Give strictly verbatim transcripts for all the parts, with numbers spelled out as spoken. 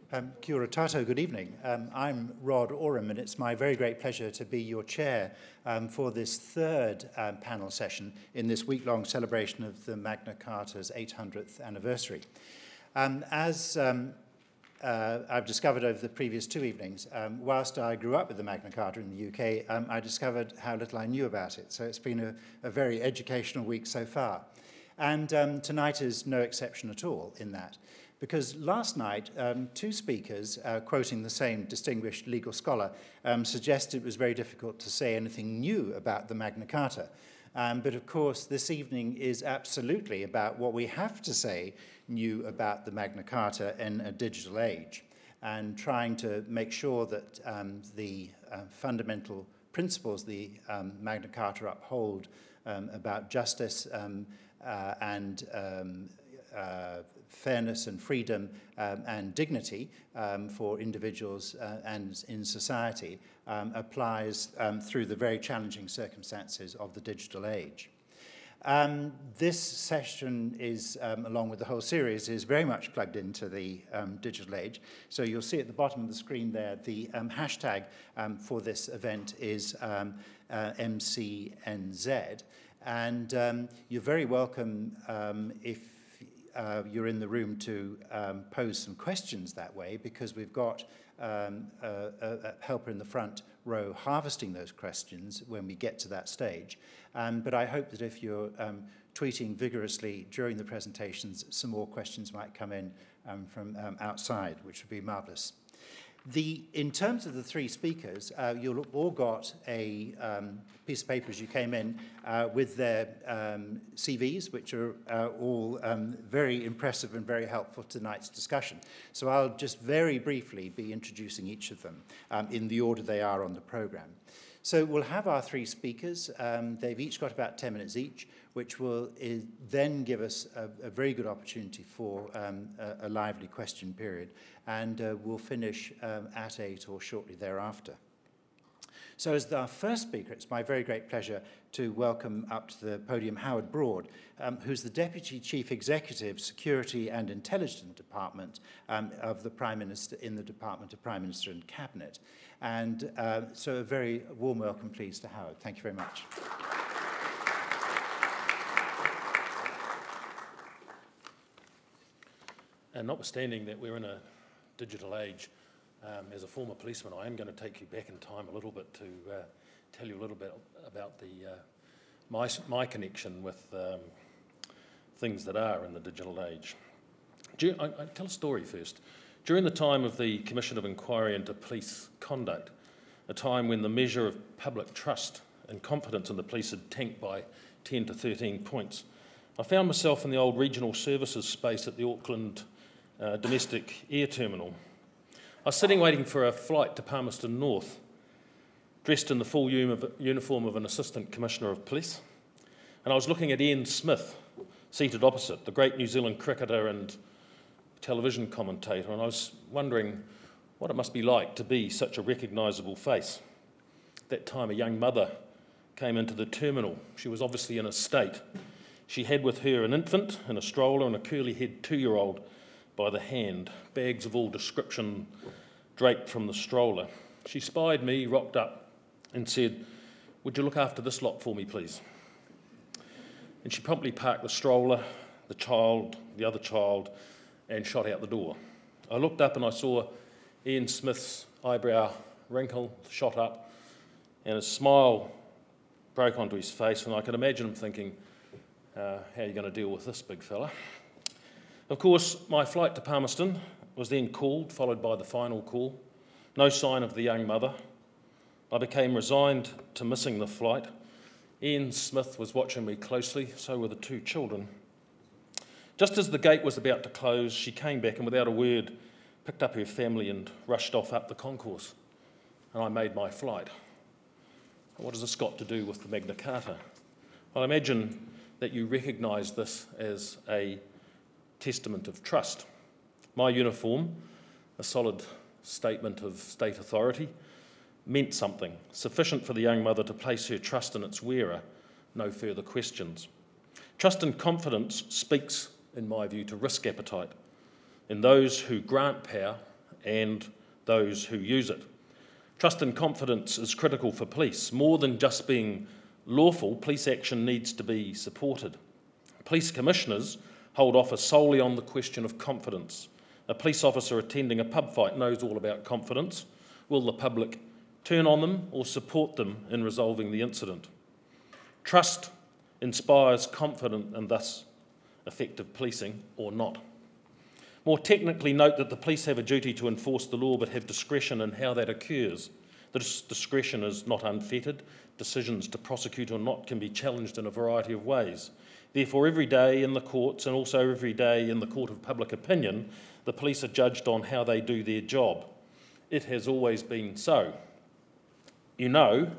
Um, kia ora tātou, good evening. Um, I'm Rod Oram, and it's my very great pleasure to be your chair um, for this third um, panel session in this week-long celebration of the Magna Carta's eight hundredth anniversary. Um, as um, uh, I've discovered over the previous two evenings, um, whilst I grew up with the Magna Carta in the U K, um, I discovered how little I knew about it. So it's been a, a very educational week so far. And um, tonight is no exception at all in that. Because last night, um, two speakers, uh, quoting the same distinguished legal scholar, um, suggested it was very difficult to say anything new about the Magna Carta. Um, but of course, this evening is absolutely about what we have to say new about the Magna Carta in a digital age, and trying to make sure that um, the uh, fundamental principles the um, Magna Carta uphold um, about justice um, uh, and um, uh, fairness and freedom um, and dignity um, for individuals uh, and in society um, applies um, through the very challenging circumstances of the digital age. Um, this session is, um, along with the whole series, is very much plugged into the um, digital age. So you'll see at the bottom of the screen there, the um, hashtag um, for this event is um, uh, M C N Z. And um, you're very welcome um, if Uh, you're in the room to um, pose some questions that way, because we've got um, a, a helper in the front row harvesting those questions when we get to that stage. Um, but I hope that if you're um, tweeting vigorously during the presentations, some more questions might come in um, from um, outside, which would be marvellous. The, in terms of the three speakers, uh, you'll all got a um, piece of paper as you came in uh, with their um, C Vs, which are uh, all um, very impressive and very helpful to tonight's discussion. So I'll just very briefly be introducing each of them um, in the order they are on the programme. So we'll have our three speakers. Um, they've each got about ten minutes each, which will is, then give us a, a very good opportunity for um, a, a lively question period. And uh, we'll finish um, at eight or shortly thereafter. So as our first speaker, it's my very great pleasure to welcome up to the podium Howard Broad, um, who's the Deputy Chief Executive, Security and Intelligence Department um, of the Prime Minister in the Department of Prime Minister and Cabinet. And uh, so a very warm welcome, please, to Howard. Thank you very much. And notwithstanding that we're in a digital age, um, as a former policeman, I am going to take you back in time a little bit to uh, tell you a little bit about the uh, my, my connection with um, things that are in the digital age. Dur I, I tell a story first. During the time of the Commission of Inquiry into Police Conduct, a time when the measure of public trust and confidence in the police had tanked by ten to thirteen points, I found myself in the old regional services space at the Auckland uh, domestic air terminal. I was sitting waiting for a flight to Palmerston North, dressed in the full uniform of an Assistant Commissioner of Police, and I was looking at Ian Smith, seated opposite, the great New Zealand cricketer and television commentator, and I was wondering what it must be like to be such a recognisable face. At that time, a young mother came into the terminal. She was obviously in a state. She had with her an infant in a stroller and a curly-haired two-year-old by the hand, bags of all description draped from the stroller. She spied me, rocked up, and said, "Would you look after this lot for me, please?" And she promptly parked the stroller, the child, the other child, and shot out the door. I looked up and I saw Ian Smith's eyebrow wrinkle, shot up, and a smile broke onto his face, and I could imagine him thinking, uh, how are you going to deal with this big fella? Of course, my flight to Palmerston was then called, followed by the final call. No sign of the young mother. I became resigned to missing the flight. Ian Smith was watching me closely, so were the two children. Just as the gate was about to close, she came back and without a word picked up her family and rushed off up the concourse. And I made my flight. What has this got to do with the Magna Carta? I imagine that you recognise this as a testament of trust. My uniform, a solid statement of state authority, meant something, sufficient for the young mother to place her trust in its wearer, no further questions. Trust and confidence speaks, in my view, to risk appetite in those who grant power and those who use it. Trust and confidence is critical for police. More than just being lawful, police action needs to be supported. Police commissioners hold office solely on the question of confidence. A police officer attending a pub fight knows all about confidence. Will the public turn on them or support them in resolving the incident? Trust inspires confidence and thus effective policing or not. More technically, note that the police have a duty to enforce the law but have discretion in how that occurs. This discretion is not unfettered. Decisions to prosecute or not can be challenged in a variety of ways. Therefore, every day in the courts and also every day in the court of public opinion, the police are judged on how they do their job. It has always been so. You know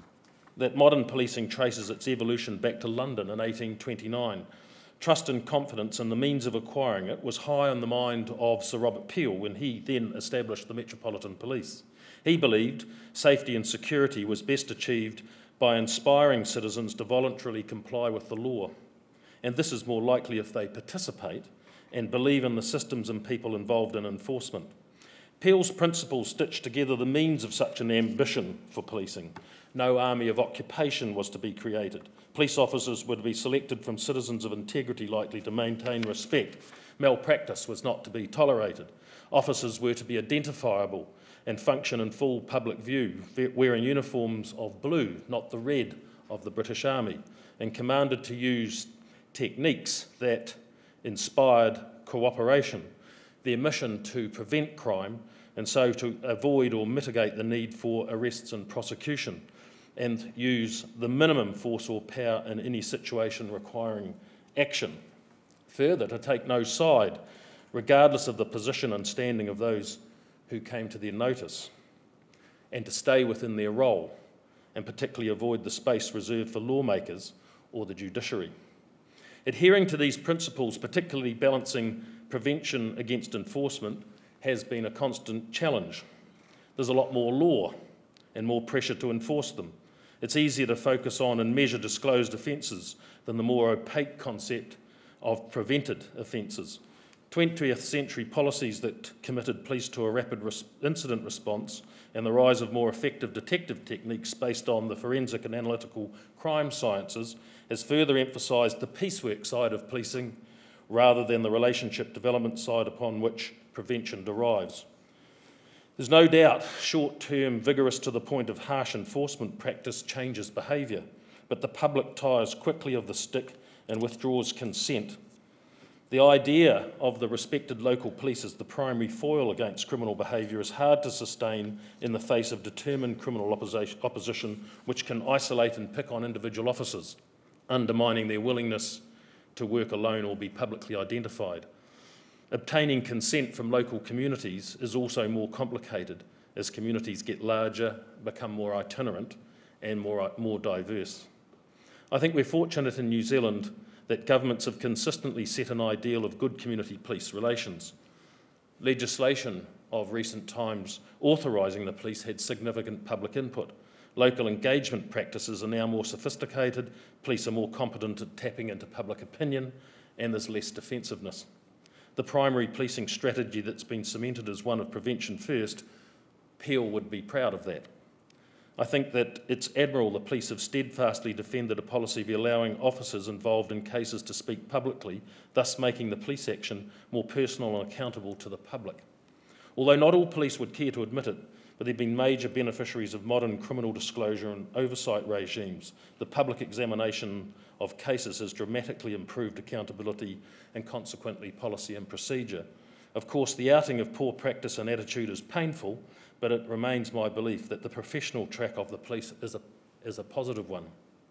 that modern policing traces its evolution back to London in eighteen twenty-nine. Trust and confidence and the means of acquiring it was high on the mind of Sir Robert Peel when he then established the Metropolitan Police. He believed safety and security was best achieved by inspiring citizens to voluntarily comply with the law. And this is more likely if they participate and believe in the systems and people involved in enforcement. Peel's principles stitched together the means of such an ambition for policing. No army of occupation was to be created. Police officers were to be selected from citizens of integrity likely to maintain respect. Malpractice was not to be tolerated. Officers were to be identifiable and function in full public view, wearing uniforms of blue, not the red of the British Army, and commanded to use techniques that inspired cooperation. Their mission to prevent crime and so to avoid or mitigate the need for arrests and prosecution, and use the minimum force or power in any situation requiring action. Further, to take no side, regardless of the position and standing of those who came to their notice, and to stay within their role, and particularly avoid the space reserved for lawmakers or the judiciary. Adhering to these principles, particularly balancing prevention against enforcement, has been a constant challenge. There's a lot more law and more pressure to enforce them. It's easier to focus on and measure disclosed offences than the more opaque concept of prevented offences. twentieth century policies that committed police to a rapid res- incident response and the rise of more effective detective techniques based on the forensic and analytical crime sciences has further emphasised the piecework side of policing rather than the relationship development side upon which prevention derives. There's no doubt short-term, vigorous to the point of harsh enforcement practice changes behaviour, but the public tires quickly of the stick and withdraws consent. The idea of the respected local police as the primary foil against criminal behaviour is hard to sustain in the face of determined criminal opposition which can isolate and pick on individual officers, undermining their willingness to work alone or be publicly identified. Obtaining consent from local communities is also more complicated as communities get larger, become more itinerant and more, more diverse. I think we're fortunate in New Zealand that governments have consistently set an ideal of good community police relations. Legislation of recent times authorising the police had significant public input. Local engagement practices are now more sophisticated, police are more competent at tapping into public opinion, and there's less defensiveness. The primary policing strategy that's been cemented as one of prevention first, Peel would be proud of that. I think that it's admirable the police have steadfastly defended a policy of allowing officers involved in cases to speak publicly, thus making the police action more personal and accountable to the public. Although not all police would care to admit it, but they've been major beneficiaries of modern criminal disclosure and oversight regimes. The public examination of cases has dramatically improved accountability and consequently policy and procedure. Of course, the outing of poor practice and attitude is painful, but it remains my belief that the professional track of the police is a, is a positive one.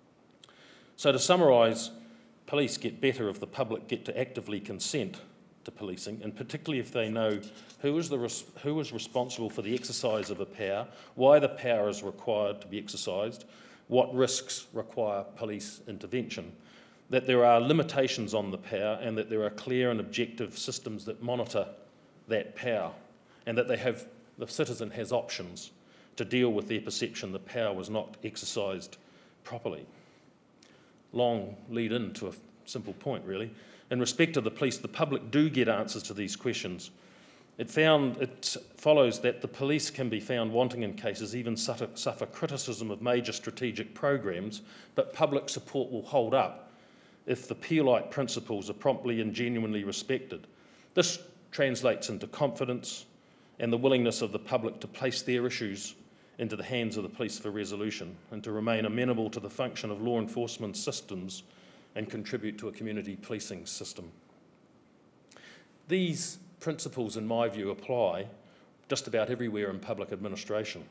So to summarise, police get better if the public get to actively consent to policing, and particularly if they know who is, the res- who is responsible for the exercise of a power, why the power is required to be exercised, what risks require police intervention, that there are limitations on the power and that there are clear and objective systems that monitor that power, and that they have, the citizen has options to deal with their perception the power was not exercised properly. Long lead in to a simple point, really. In respect of the police, the public do get answers to these questions. It, found, it follows that the police can be found wanting in cases, even suffer, suffer criticism of major strategic programs, but public support will hold up if the Peel-like principles are promptly and genuinely respected. This translates into confidence and the willingness of the public to place their issues into the hands of the police for resolution and to remain amenable to the function of law enforcement systems and contribute to a community policing system. These principles, in my view, apply just about everywhere in public administration.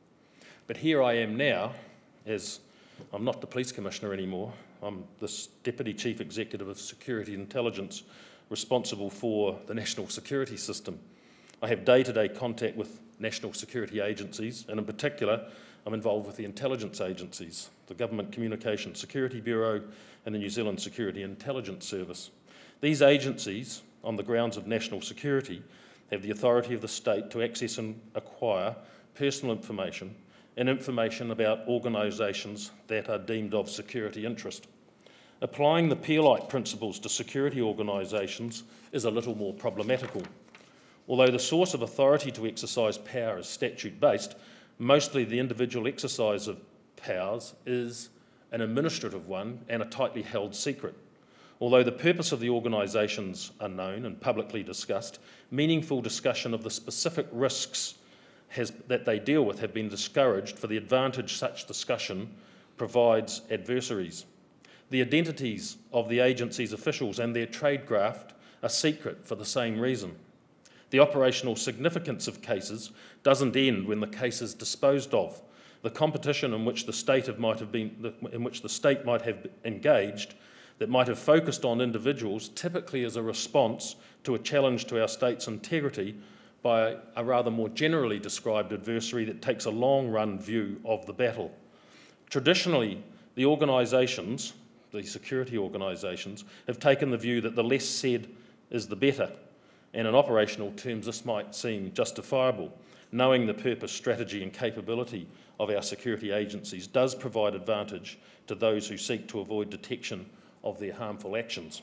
But here I am now, as I'm not the police commissioner anymore, I'm the Deputy Chief Executive of Security Intelligence, responsible for the national security system. I have day-to-day contact with national security agencies, and in particular, I'm involved with the intelligence agencies, the Government Communications Security Bureau and the New Zealand Security Intelligence Service. These agencies, on the grounds of national security, have the authority of the state to access and acquire personal information and information about organisations that are deemed of security interest. Applying the Peel-like principles to security organisations is a little more problematical. Although the source of authority to exercise power is statute-based, mostly the individual exercise of powers is an administrative one and a tightly held secret. Although the purpose of the organisations are known and publicly discussed, meaningful discussion of the specific risks has, that they deal with have been discouraged for the advantage such discussion provides adversaries. The identities of the agency's officials and their tradecraft are secret for the same reason. The operational significance of cases doesn't end when the case is disposed of. The competition in which the state have might have been, in which the state might have engaged, that might have focused on individuals, typically as a response to a challenge to our state's integrity by a rather more generally described adversary that takes a long-run view of the battle. Traditionally, the organisations, the security organisations, have taken the view that the less said is the better. And in operational terms, this might seem justifiable. Knowing the purpose, strategy and capability of our security agencies does provide advantage to those who seek to avoid detection of their harmful actions.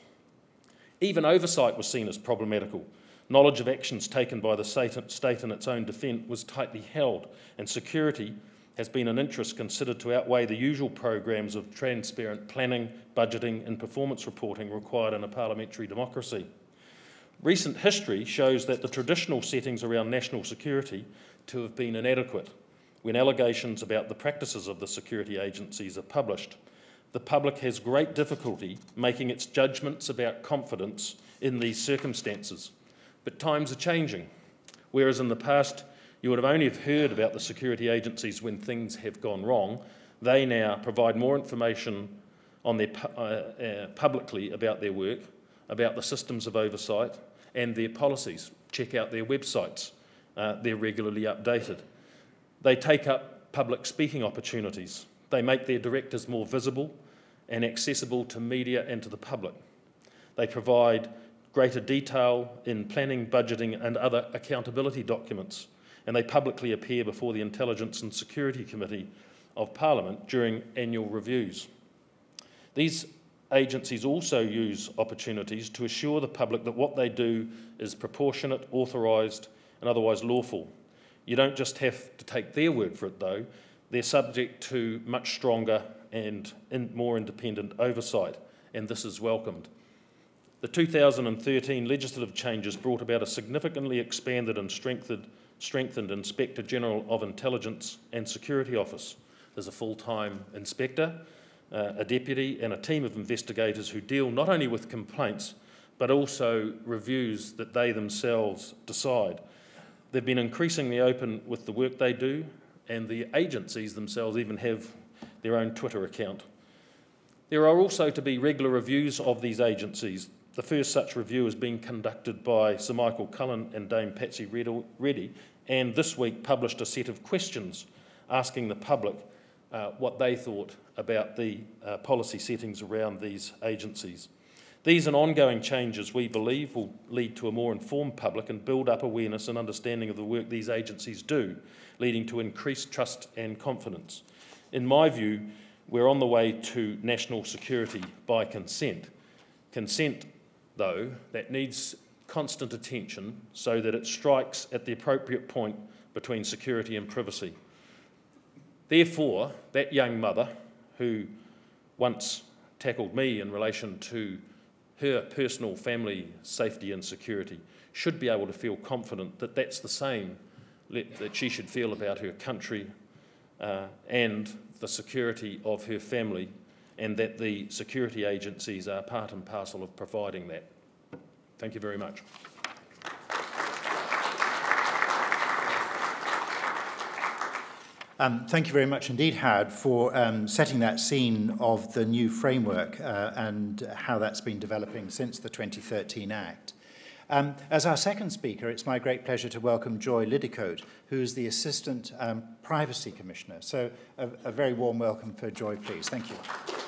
Even oversight was seen as problematical. Knowledge of actions taken by the state in its own defence was tightly held, and security has been an interest considered to outweigh the usual programs of transparent planning, budgeting and performance reporting required in a parliamentary democracy. Recent history shows that the traditional settings around national security to have been inadequate. When allegations about the practices of the security agencies are published, the public has great difficulty making its judgments about confidence in these circumstances. But times are changing. Whereas in the past you would have only have heard about the security agencies when things have gone wrong, they now provide more information on their, uh, uh, publicly about their work, about the systems of oversight and their policies. Check out their websites. Uh, they're regularly updated. They take up public speaking opportunities. They make their directors more visible and accessible to media and to the public. They provide greater detail in planning, budgeting and other accountability documents, and they publicly appear before the Intelligence and Security Committee of Parliament during annual reviews. These agencies also use opportunities to assure the public that what they do is proportionate, authorised and otherwise lawful. You don't just have to take their word for it though, they're subject to much stronger and in more independent oversight, and this is welcomed. The two thousand thirteen legislative changes brought about a significantly expanded and strengthened, strengthened Inspector General of Intelligence and Security Office. There's a full-time inspector, uh, a deputy and a team of investigators who deal not only with complaints but also reviews that they themselves decide. They've been increasingly open with the work they do, and the agencies themselves even have their own Twitter account. There are also to be regular reviews of these agencies. The first such review is being conducted by Sir Michael Cullen and Dame Patsy Reddy, and this week published a set of questions asking the public uh, what they thought about the uh, policy settings around these agencies. These and ongoing changes, we believe, will lead to a more informed public and build up awareness and understanding of the work these agencies do, leading to increased trust and confidence. In my view, we're on the way to national security by consent. Consent, though, that needs constant attention so that it strikes at the appropriate point between security and privacy. Therefore, that young mother who once tackled me in relation to her personal family safety and security should be able to feel confident that that's the same that she should feel about her country uh, and the security of her family, and that the security agencies are part and parcel of providing that. Thank you very much. Um, thank you very much indeed, Howard, for um, setting that scene of the new framework uh, and how that's been developing since the twenty thirteen Act. Um, as our second speaker, it's my great pleasure to welcome Joy Liddicoat, who is the Assistant um, Privacy Commissioner. So a, a very warm welcome for Joy, please. Thank you.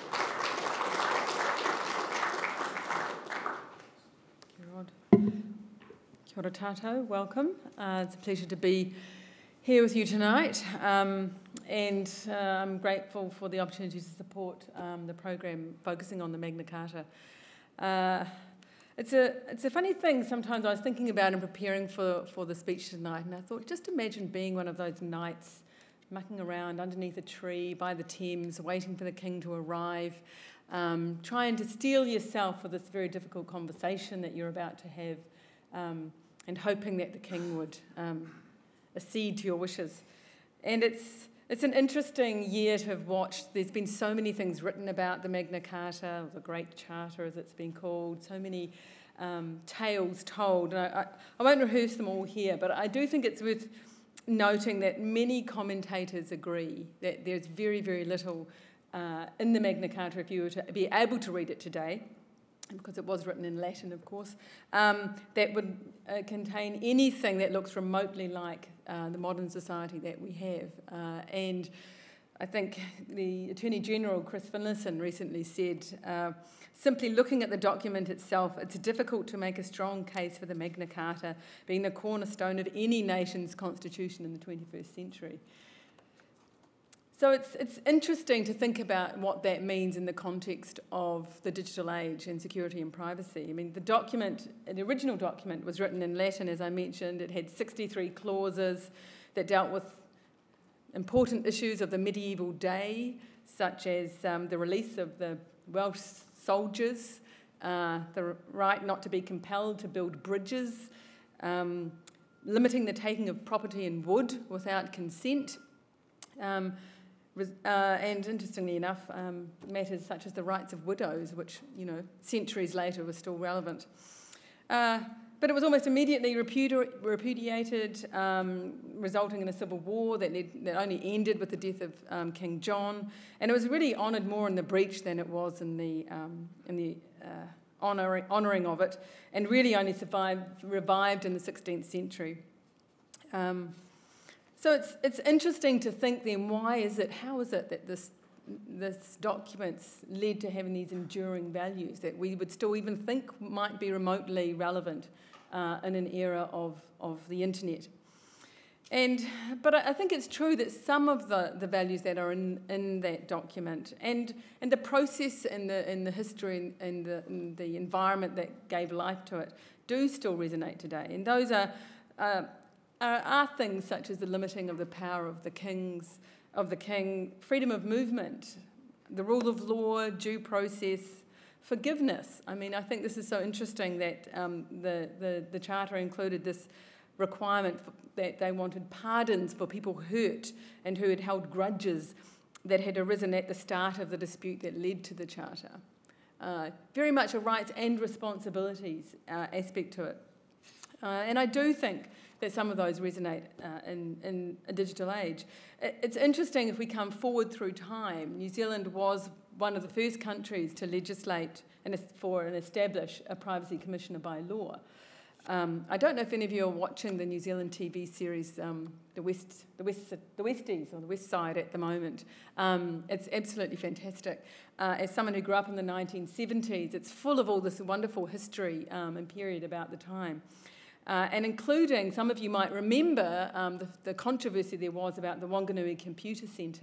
Kia ora tātou, welcome. Uh, it's a pleasure to be here with you tonight, um, and uh, I'm grateful for the opportunity to support um, the program focusing on the Magna Carta. Uh, it's a it's a funny thing sometimes I was thinking about and preparing for, for the speech tonight, and I thought, just imagine being one of those knights mucking around underneath a tree by the Thames, waiting for the king to arrive, um, trying to steel yourself for this very difficult conversation that you're about to have, um, and hoping that the king would um, accede to your wishes. And it's it's an interesting year to have watched. There's been so many things written about the Magna Carta, or the Great Charter as it's been called, so many um, tales told. And I, I, I won't rehearse them all here, but I do think it's worth noting that many commentators agree that there's very, very little uh, in the Magna Carta, if you were to be able to read it today, because it was written in Latin, of course, um, that would uh, contain anything that looks remotely like uh, the modern society that we have. Uh, and I think the Attorney General, Chris Finlayson, recently said, uh, simply looking at the document itself, it's difficult to make a strong case for the Magna Carta being the cornerstone of any nation's constitution in the twenty-first century. So it's it's interesting to think about what that means in the context of the digital age and security and privacy. I mean, the document, the original document was written in Latin, as I mentioned. It had sixty-three clauses that dealt with important issues of the medieval day, such as um, the release of the Welsh soldiers, uh, the right not to be compelled to build bridges, um, limiting the taking of property in wood without consent, um, Uh, and interestingly enough, um, matters such as the rights of widows, which, you know, centuries later were still relevant. Uh, but it was almost immediately repudi- repudiated, um, resulting in a civil war that, led, that only ended with the death of um, King John. And it was really honoured more in the breach than it was in the um, in the uh, honouring, honouring of it, and really only survived, revived in the sixteenth century. Um, So it's it's interesting to think then, why is it, how is it that this this document's led to having these enduring values that we would still even think might be remotely relevant uh, in an era of, of the internet? And but I think it's true that some of the, the values that are in, in that document and and the process and the and the history and the, and the environment that gave life to it do still resonate today. And those are uh, Uh, are things such as the limiting of the power of the kings, of the king, freedom of movement, the rule of law, due process, forgiveness. I mean, I think this is so interesting that um, the, the, the Charter included this requirement for, that they wanted pardons for people hurt and who had held grudges that had arisen at the start of the dispute that led to the Charter. Uh, very much a rights and responsibilities uh, aspect to it. Uh, and I do think that some of those resonate uh, in, in a digital age. It's interesting, if we come forward through time, New Zealand was one of the first countries to legislate and for and establish a privacy commissioner by law. Um, I don't know if any of you are watching the New Zealand T V series, um, the West, the West, the Westies, or the West Side at the moment. Um, it's absolutely fantastic. Uh, as someone who grew up in the nineteen seventies, it's full of all this wonderful history um, and period about the time. Uh, and including, some of you might remember, um, the, the controversy there was about the Wanganui Computer Centre,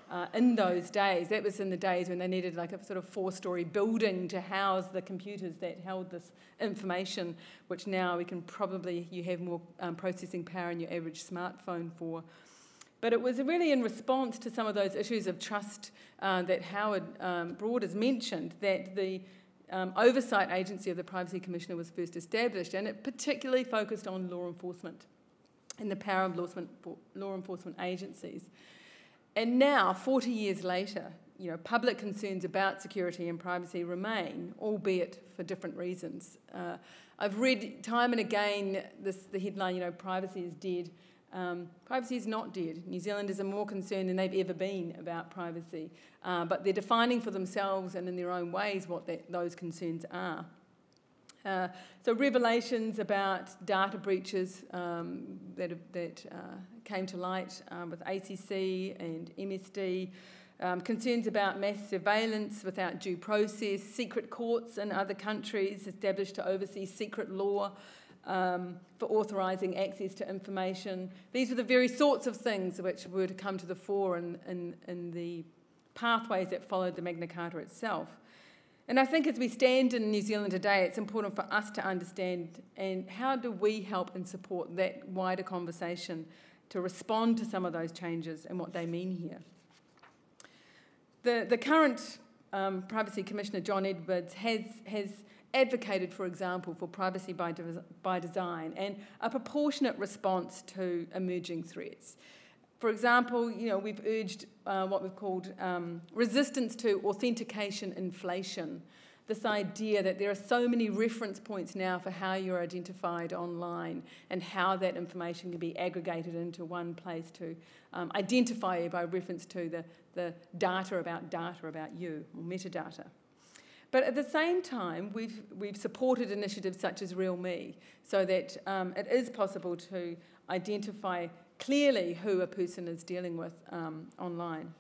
uh, in those days. That was in the days when they needed like a sort of four-storey building to house the computers that held this information, which now we can probably, you have more um, processing power in your average smartphone for. But it was really in response to some of those issues of trust uh, that Howard um, Broad has mentioned that the um, oversight agency of the Privacy Commissioner was first established, and it particularly focused on law enforcement and the power of law enforcement, law enforcement agencies. And now, forty years later, you know, public concerns about security and privacy remain, albeit for different reasons. Uh, I've read time and again this, the headline, you know, privacy is dead. Um, privacy is not dead. New Zealanders are more concerned than they've ever been about privacy, uh, but they're defining for themselves and in their own ways what that, those concerns are. Uh, so revelations about data breaches um, that, that uh, came to light um, with A C C and M S D, um, concerns about mass surveillance without due process, secret courts in other countries established to oversee secret law, Um, for authorising access to information. These were the very sorts of things which were to come to the fore in, in, in the pathways that followed the Magna Carta itself. And I think as we stand in New Zealand today, it's important for us to understand and how do we help and support that wider conversation to respond to some of those changes and what they mean here. The, the current um, Privacy Commissioner, John Edwards, has, has advocated, for example, for privacy by, de by design and a proportionate response to emerging threats. For example, you know, we've urged uh, what we've called um, resistance to authentication inflation, this idea that there are so many reference points now for how you're identified online and how that information can be aggregated into one place to um, identify you by reference to the, the data about data about you, or metadata. But at the same time, we've, we've supported initiatives such as RealMe so that um, it is possible to identify clearly who a person is dealing with um, online.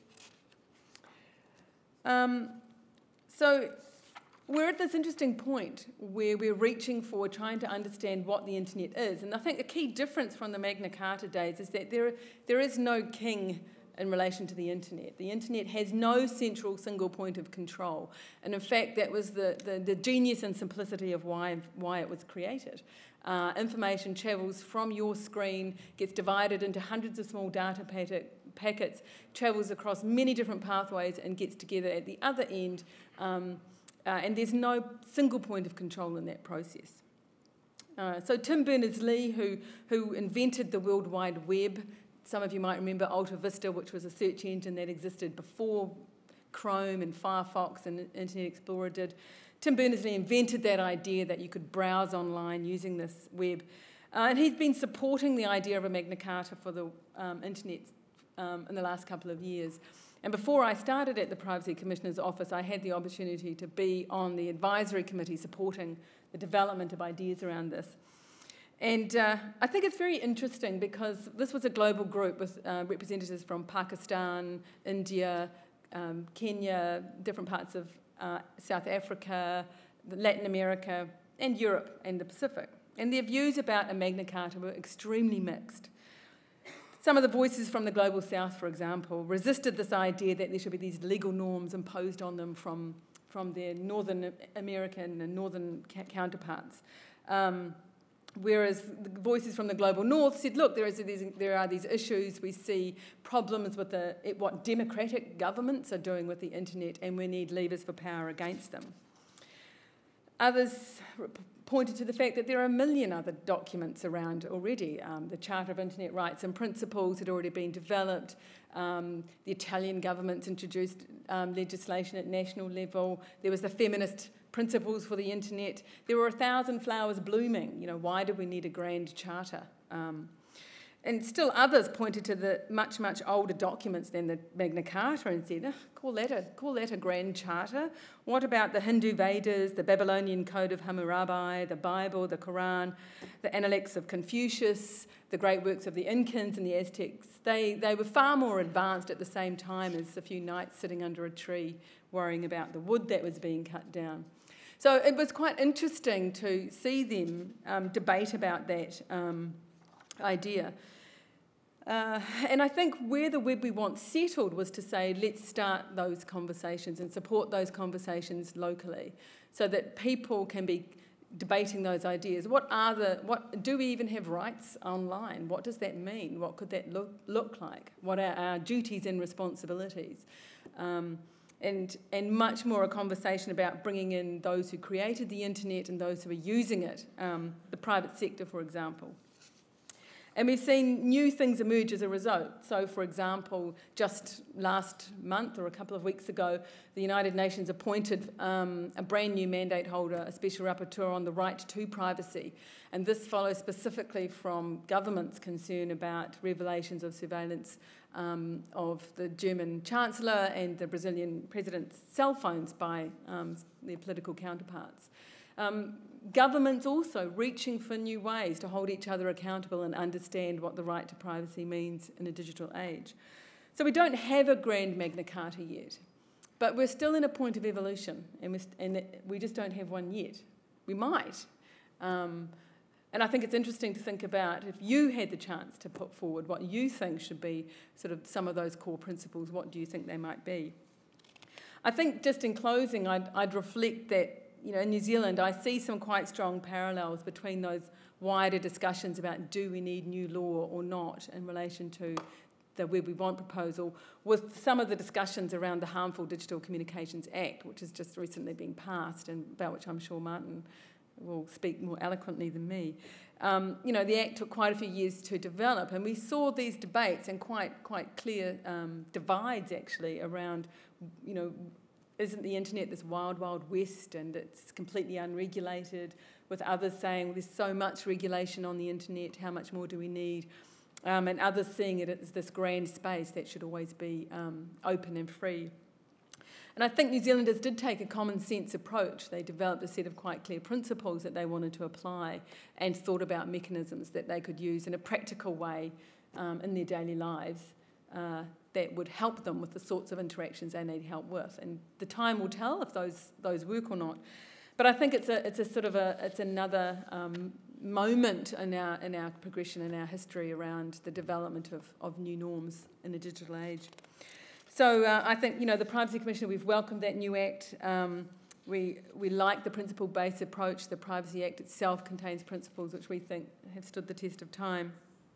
Um, so we're at this interesting point where we're reaching for trying to understand what the internet is. And I think a key difference from the Magna Carta days is that there, there is no king in relation to the internet. The internet has no central single point of control. And in fact, that was the, the, the genius and simplicity of why, why it was created. Uh, information travels from your screen, gets divided into hundreds of small data packets, travels across many different pathways and gets together at the other end. Um, uh, and there's no single point of control in that process. Uh, so Tim Berners-Lee, who, who invented the World Wide Web, some of you might remember Alta Vista, which was a search engine that existed before Chrome and Firefox and Internet Explorer did. Tim Berners-Lee invented that idea that you could browse online using this web. Uh, and he's been supporting the idea of a Magna Carta for the um, internet um, in the last couple of years. And before I started at the Privacy Commissioner's office, I had the opportunity to be on the advisory committee supporting the development of ideas around this. And uh, I think it's very interesting because this was a global group with uh, representatives from Pakistan, India, um, Kenya, different parts of uh, South Africa, Latin America, and Europe and the Pacific. And their views about a Magna Carta were extremely mixed. Some of the voices from the Global South, for example, resisted this idea that there should be these legal norms imposed on them from, from their Northern American and Northern ca counterparts. Um, Whereas the voices from the global north said, look, there, is these, there are these issues, we see problems with the, what democratic governments are doing with the internet, and we need levers for power against them. Others pointed to the fact that there are a million other documents around already. Um, the Charter of Internet Rights and Principles had already been developed. Um, the Italian government's introduced um, legislation at national level. There was the feminist principles for the internet. There were a thousand flowers blooming. You know, why do we need a grand charter? Um, and still others pointed to the much, much older documents than the Magna Carta and said, oh, call that a, call that a grand charter. What about the Hindu Vedas, the Babylonian Code of Hammurabi, the Bible, the Quran, the Analects of Confucius, the great works of the Incans and the Aztecs? They, they were far more advanced at the same time as a few knights sitting under a tree worrying about the wood that was being cut down. So it was quite interesting to see them um, debate about that um, idea. Uh, and I think where the web we want settled was to say, let's start those conversations and support those conversations locally so that people can be debating those ideas. What are the, what, do we even have rights online? What does that mean? What could that look, look like? What are our duties and responsibilities? Um, and, and much more a conversation about bringing in those who created the internet and those who are using it, um, the private sector, for example. And we've seen new things emerge as a result. So, for example, just last month or a couple of weeks ago, the United Nations appointed um, a brand new mandate holder, a special rapporteur on the right to privacy. And this follows specifically from government's concern about revelations of surveillance um, of the German Chancellor and the Brazilian President's cell phones by um, their political counterparts. Um, Governments also reaching for new ways to hold each other accountable and understand what the right to privacy means in a digital age. So we don't have a grand Magna Carta yet, but we're still in a point of evolution, and, we're st and we just don't have one yet. We might. Um, and I think it's interesting to think about if you had the chance to put forward what you think should be sort of some of those core principles, what do you think they might be? I think just in closing, I'd, I'd reflect that you know, in New Zealand, I see some quite strong parallels between those wider discussions about do we need new law or not in relation to the Web We Want proposal with some of the discussions around the Harmful Digital Communications Act, which has just recently been passed and about which I'm sure Martin will speak more eloquently than me. Um, you know, the Act took quite a few years to develop, and we saw these debates and quite, quite clear um, divides, actually, around, you know, isn't the internet this wild, wild west and it's completely unregulated, with others saying there's so much regulation on the internet, how much more do we need? Um, and others seeing it as this grand space that should always be um, open and free. And I think New Zealanders did take a common sense approach. They developed a set of quite clear principles that they wanted to apply and thought about mechanisms that they could use in a practical way um, in their daily lives. Uh, that would help them with the sorts of interactions they need help with. And the time will tell if those those work or not. But I think it's a it's a sort of a it's another um, moment in our in our progression in our history around the development of, of new norms in a digital age. So uh, I think you know the Privacy Commissioner, we've welcomed that new act. Um, we we like the principle-based approach. The Privacy Act itself contains principles which we think have stood the test of time.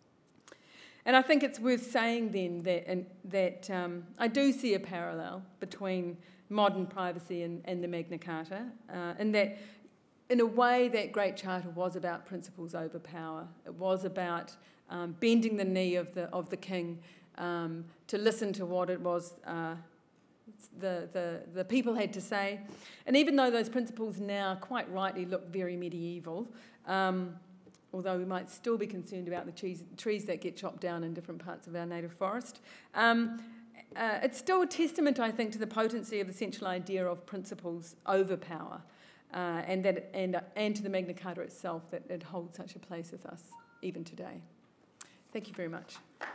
And I think it's worth saying then that, and, that um, I do see a parallel between modern privacy and, and the Magna Carta, uh, and that in a way that Great Charter was about principles over power. It was about um, bending the knee of the, of the king um, to listen to what it was uh, the, the, the people had to say. And even though those principles now quite rightly look very medieval, um, although we might still be concerned about the trees, trees that get chopped down in different parts of our native forest. Um, uh, it's still a testament, I think, to the potency of the central idea of principles over power, uh, and, that, and, uh, and to the Magna Carta itself, that it holds such a place with us even today. Thank you very much.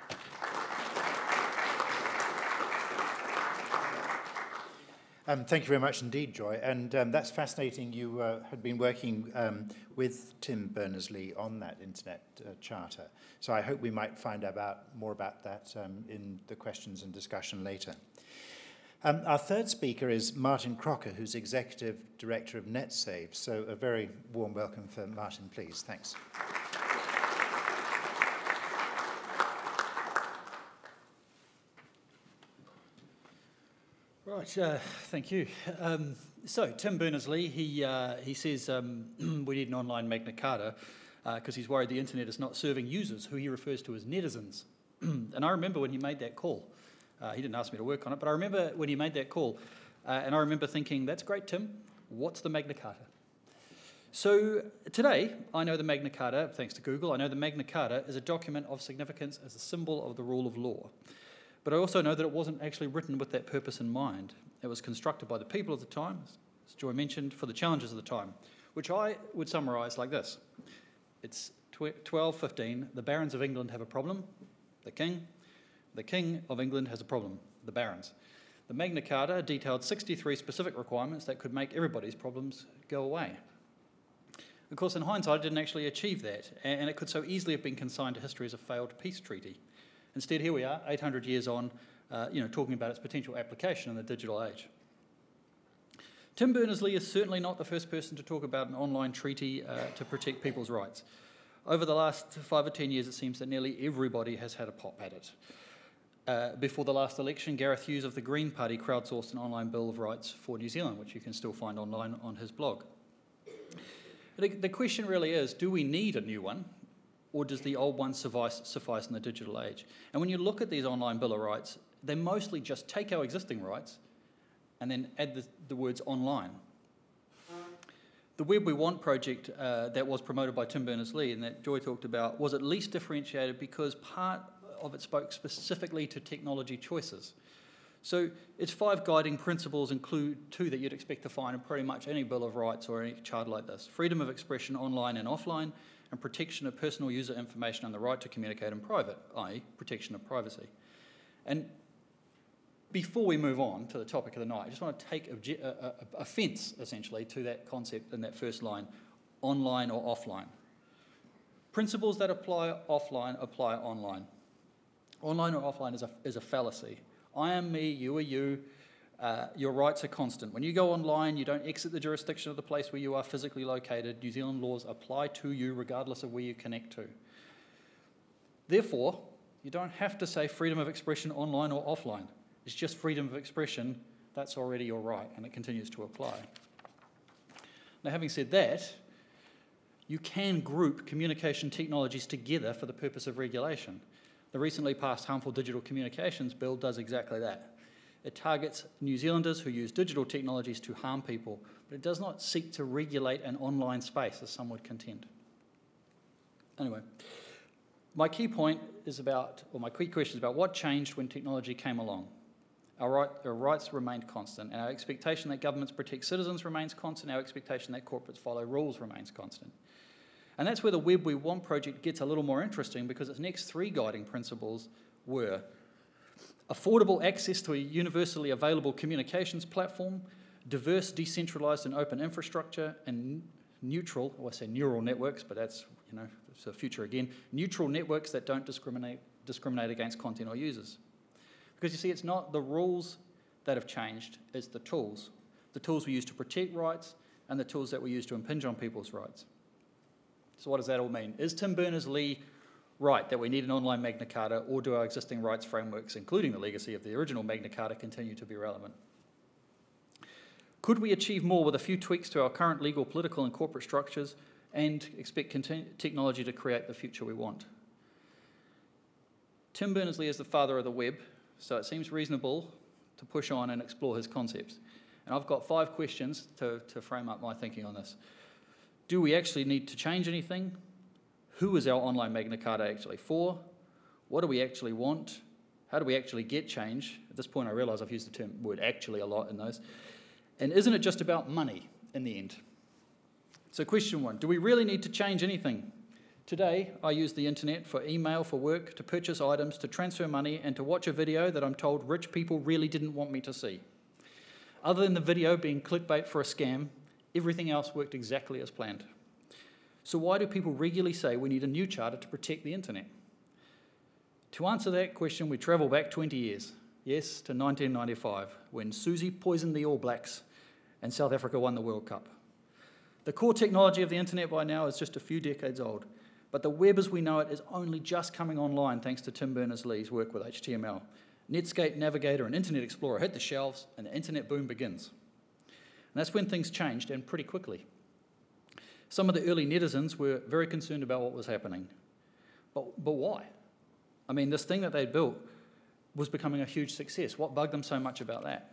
Um, thank you very much indeed, Joy. And um, that's fascinating. You uh, had been working um, with Tim Berners-Lee on that Internet uh, Charter. So I hope we might find out more about that um, in the questions and discussion later. Um, our third speaker is Martin Crocker, who's Executive Director of NetSave. So a very warm welcome for Martin, please. Thanks. Right, uh, thank you. Um, so, Tim Berners-Lee, he, uh, he says um, we need an online Magna Carta because uh, he's worried the internet is not serving users, who he refers to as netizens. And I remember when he made that call. Uh, he didn't ask me to work on it, but I remember when he made that call, uh, and I remember thinking, that's great, Tim, what's the Magna Carta? So today, I know the Magna Carta, thanks to Google, I know the Magna Carta is a document of significance as a symbol of the rule of law. But I also know that it wasn't actually written with that purpose in mind. It was constructed by the people of the time, as Joy mentioned, for the challenges of the time, which I would summarise like this. It's twelve fifteen, the barons of England have a problem, the king. The king of England has a problem, the barons. The Magna Carta detailed sixty-three specific requirements that could make everybody's problems go away. Of course, in hindsight, it didn't actually achieve that, and it could so easily have been consigned to history as a failed peace treaty. Instead, here we are, eight hundred years on, uh, you know, talking about its potential application in the digital age. Tim Berners-Lee is certainly not the first person to talk about an online treaty uh, to protect people's rights. Over the last five or ten years, it seems that nearly everybody has had a pop at it. Uh, before the last election, Gareth Hughes of the Green Party crowdsourced an online Bill of Rights for New Zealand, which you can still find online on his blog. The, the question really is, do we need a new one, or does the old one suffice, suffice in the digital age? And when you look at these online Bill of Rights, they mostly just take our existing rights and then add the, the words online. The Web We Want project uh, that was promoted by Tim Berners-Lee and that Joy talked about was at least differentiated because part of it spoke specifically to technology choices. So its five guiding principles include two that you'd expect to find in pretty much any Bill of Rights or any charter like this: freedom of expression online and offline, and protection of personal user information and the right to communicate in private, that is protection of privacy. And before we move on to the topic of the night, I just want to take offence, essentially, to that concept in that first line, online or offline. Principles that apply offline apply online. Online or offline is a, is a fallacy. I am me, you are you, uh, your rights are constant. When you go online, you don't exit the jurisdiction of the place where you are physically located. New Zealand laws apply to you regardless of where you connect to. Therefore, you don't have to say freedom of expression online or offline. It's just freedom of expression. That's already your right, and it continues to apply. Now, having said that, you can group communication technologies together for the purpose of regulation. The recently passed Harmful Digital Communications Bill does exactly that. It targets New Zealanders who use digital technologies to harm people, but it does not seek to regulate an online space, as some would contend. Anyway, my key point is about, or my key question is about what changed when technology came along. Our, right, our rights remained constant, and our expectation that governments protect citizens remains constant, our expectation that corporates follow rules remains constant. And that's where the Web We Want project gets a little more interesting, because its next three guiding principles were affordable access to a universally available communications platform, diverse, decentralised and open infrastructure, and neutral, or I say neural networks, but that's, you know, it's a future again, neutral networks that don't discriminate, discriminate against content or users. Because you see, it's not the rules that have changed, it's the tools. The tools we use to protect rights and the tools that we use to impinge on people's rights. So what does that all mean? Is Tim Berners-Lee right that we need an online Magna Carta, or do our existing rights frameworks, including the legacy of the original Magna Carta, continue to be relevant? Could we achieve more with a few tweaks to our current legal, political and corporate structures and expect technology to create the future we want? Tim Berners-Lee is the father of the web, so it seems reasonable to push on and explore his concepts. And I've got five questions to, to frame up my thinking on this. Do we actually need to change anything? Who is our online Magna Carta actually for? What do we actually want? How do we actually get change? At this point I realise I've used the term word actually a lot in those. And isn't it just about money in the end? So question one, do we really need to change anything? Today I use the internet for email, for work, to purchase items, to transfer money, and to watch a video that I'm told rich people really didn't want me to see. Other than the video being clickbait for a scam, everything else worked exactly as planned. So why do people regularly say we need a new charter to protect the internet? To answer that question, we travel back twenty years. Yes, to nineteen ninety-five, when Susie poisoned the All Blacks and South Africa won the World Cup. The core technology of the internet by now is just a few decades old, but the web as we know it is only just coming online thanks to Tim Berners-Lee's work with H T M L. Netscape, Navigator and Internet Explorer hit the shelves and the internet boom begins. And that's when things changed, and pretty quickly. Some of the early netizens were very concerned about what was happening. But, but why? I mean, this thing that they'd built was becoming a huge success. What bugged them so much about that?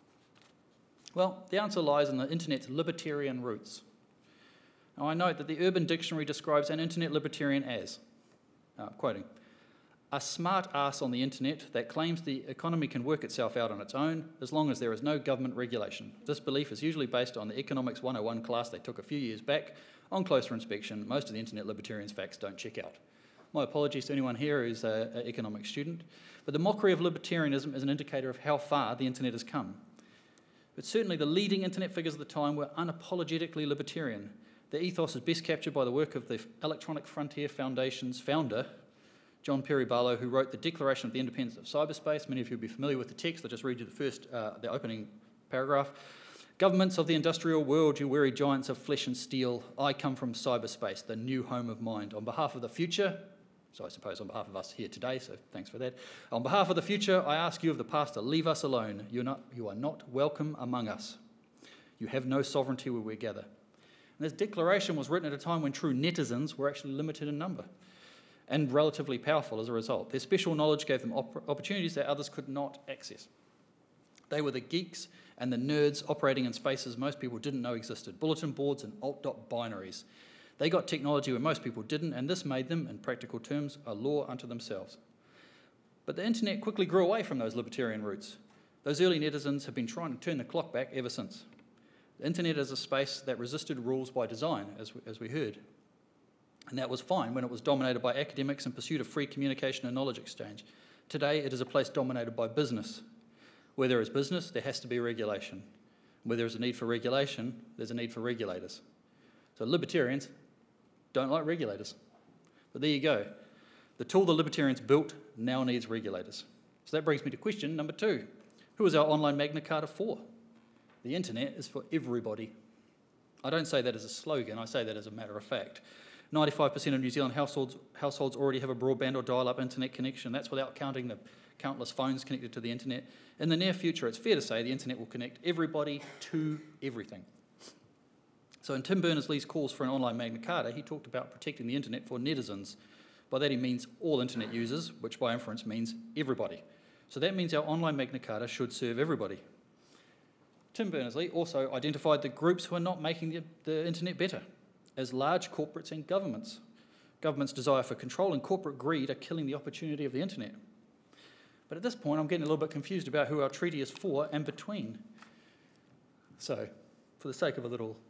Well, the answer lies in the internet's libertarian roots. Now, I note that the Urban Dictionary describes an internet libertarian as, uh, quoting, a smart ass on the internet that claims the economy can work itself out on its own as long as there is no government regulation. This belief is usually based on the Economics one oh one class they took a few years back. On closer inspection, most of the internet libertarians' facts don't check out. My apologies to anyone here who's an economics student, but the mockery of libertarianism is an indicator of how far the internet has come. But certainly the leading internet figures of the time were unapologetically libertarian. The ethos is best captured by the work of the Electronic Frontier Foundation's founder, John Perry Barlow, who wrote the Declaration of the Independence of Cyberspace. Many of you will be familiar with the text. I'll just read you the first, uh, the opening paragraph. Governments of the industrial world, you weary giants of flesh and steel, I come from cyberspace, the new home of mind. On behalf of the future, so I suppose on behalf of us here today, so thanks for that. On behalf of the future, I ask you of the past to leave us alone. You're not, you are not welcome among us. You have no sovereignty where we gather. And this declaration was written at a time when true netizens were actually limited in number and relatively powerful as a result. Their special knowledge gave them op- opportunities that others could not access. They were the geeks and the nerds operating in spaces most people didn't know existed, bulletin boards and alt-dot binaries. They got technology where most people didn't, and this made them, in practical terms, a law unto themselves. But the internet quickly grew away from those libertarian roots. Those early netizens have been trying to turn the clock back ever since. The internet is a space that resisted rules by design, as we, as we heard. And that was fine when it was dominated by academics in pursuit of free communication and knowledge exchange. Today, it is a place dominated by business. Where there is business, there has to be regulation. Where there is a need for regulation, there's a need for regulators. So libertarians don't like regulators. But there you go. The tool the libertarians built now needs regulators. So that brings me to question number two. Who is our online Magna Carta for? The internet is for everybody. I don't say that as a slogan, I say that as a matter of fact. ninety-five percent of New Zealand households, households already have a broadband or dial-up internet connection. That's without counting the countless phones connected to the internet. In the near future, it's fair to say the internet will connect everybody to everything. So in Tim Berners-Lee's calls for an online Magna Carta, he talked about protecting the internet for netizens. By that he means all internet users, which by inference means everybody. So that means our online Magna Carta should serve everybody. Tim Berners-Lee also identified the groups who are not making the, the internet better as large corporates and governments. Government's desire for control and corporate greed are killing the opportunity of the internet. But at this point, I'm getting a little bit confused about who our treaty is for and between. So, for the sake of a little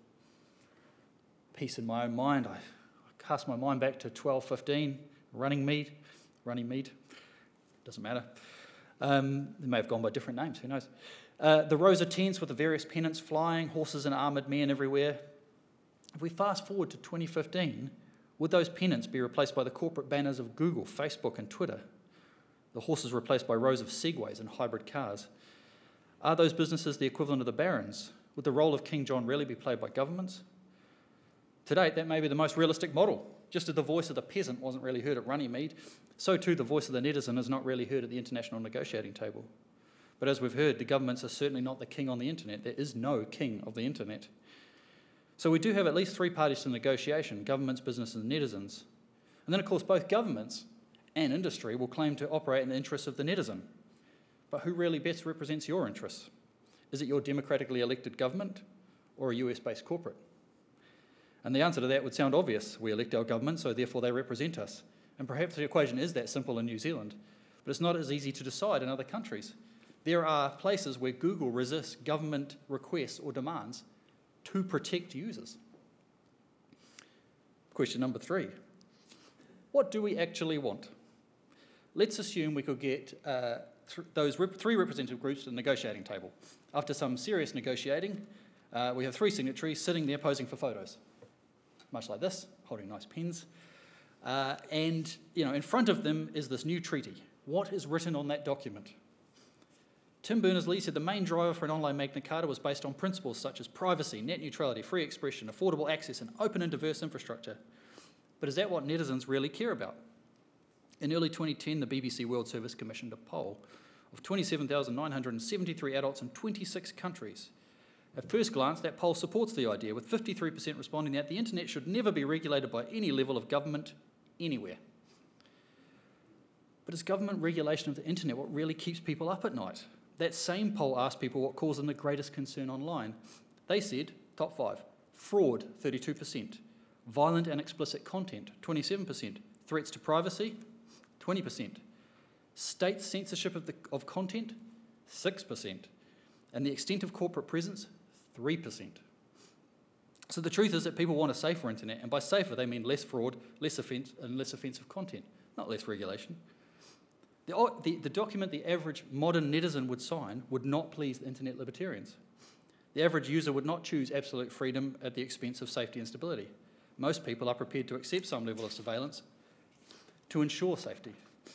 peace in my own mind, I cast my mind back to twelve fifteen, running mead, running mead, doesn't matter. Um, they may have gone by different names, who knows. Uh, the rows of tents with the various pennants flying, horses and armoured men everywhere. If we fast forward to twenty fifteen, would those pennants be replaced by the corporate banners of Google, Facebook and Twitter? The horses replaced by rows of Segways and hybrid cars. Are those businesses the equivalent of the barons? Would the role of King John really be played by governments? To date, that may be the most realistic model. Just as the voice of the peasant wasn't really heard at Runnymede, so too the voice of the netizen is not really heard at the international negotiating table. But as we've heard, the governments are certainly not the king on the internet. There is no king of the internet. So we do have at least three parties to negotiation: governments, business and netizens. And then, of course, both governments and industry will claim to operate in the interests of the netizen. But who really best represents your interests? Is it your democratically elected government or a U S-based corporate? And the answer to that would sound obvious. We elect our government, so therefore they represent us. And perhaps the equation is that simple in New Zealand, but it's not as easy to decide in other countries. There are places where Google resists government requests or demands to protect users. Question number three. What do we actually want? Let's assume we could get uh, th those rep three representative groups to the negotiating table. After some serious negotiating, uh, we have three signatories sitting there posing for photos, much like this, holding nice pens. Uh, and you know, in front of them is this new treaty. What is written on that document? Tim Berners-Lee said the main driver for an online Magna Carta was based on principles such as privacy, net neutrality, free expression, affordable access, and open and diverse infrastructure. But is that what netizens really care about? In early twenty ten, the B B C World Service commissioned a poll of twenty-seven thousand nine hundred seventy-three adults in twenty-six countries. At first glance, that poll supports the idea, with fifty-three percent responding that the internet should never be regulated by any level of government anywhere. But is government regulation of the internet what really keeps people up at night? That same poll asked people what caused them the greatest concern online. They said, top five, fraud, thirty-two percent, violent and explicit content, twenty-seven percent, threats to privacy, twenty percent, state censorship of, the, of content, six percent, and the extent of corporate presence, three percent. So the truth is that people want a safer internet, and by safer they mean less fraud, less offence, and less offensive content, not less regulation. The, the, the document the average modern netizen would sign would not please the internet libertarians. The average user would not choose absolute freedom at the expense of safety and stability. Most people are prepared to accept some level of surveillance to ensure safety.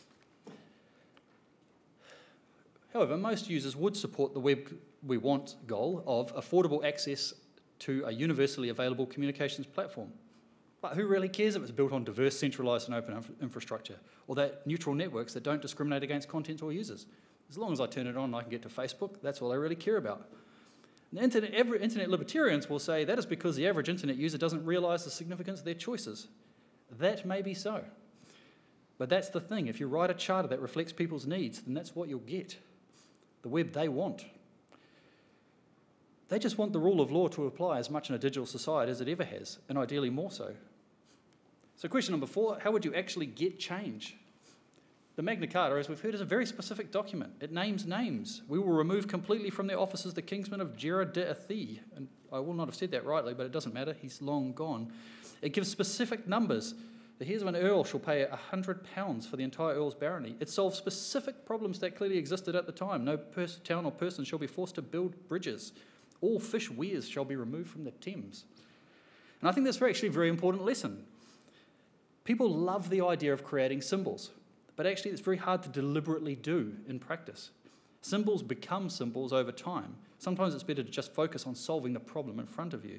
However, most users would support the Web We Want goal of affordable access to a universally available communications platform. But who really cares if it's built on diverse, centralised and open inf- infrastructure, or that neutral networks that don't discriminate against content or users? As long as I turn it on and I can get to Facebook, that's all I really care about. And the internet, every, internet libertarians will say that is because the average internet user doesn't realise the significance of their choices. That may be so. But that's the thing, if you write a charter that reflects people's needs, then that's what you'll get. The web they want. They just want the rule of law to apply as much in a digital society as it ever has, and ideally more so. So question number four, how would you actually get change? The Magna Carta, as we've heard, is a very specific document. It names names. We will remove completely from their offices the Kingsman of Gerard de Athie. And I will not have said that rightly, but it doesn't matter. He's long gone. It gives specific numbers. The heirs of an earl shall pay one hundred pounds for the entire earl's barony. It solves specific problems that clearly existed at the time. No pers- town or person shall be forced to build bridges. All fish weirs shall be removed from the Thames. And I think that's actually a very important lesson. People love the idea of creating symbols, but actually it's very hard to deliberately do in practice. Symbols become symbols over time. Sometimes it's better to just focus on solving the problem in front of you.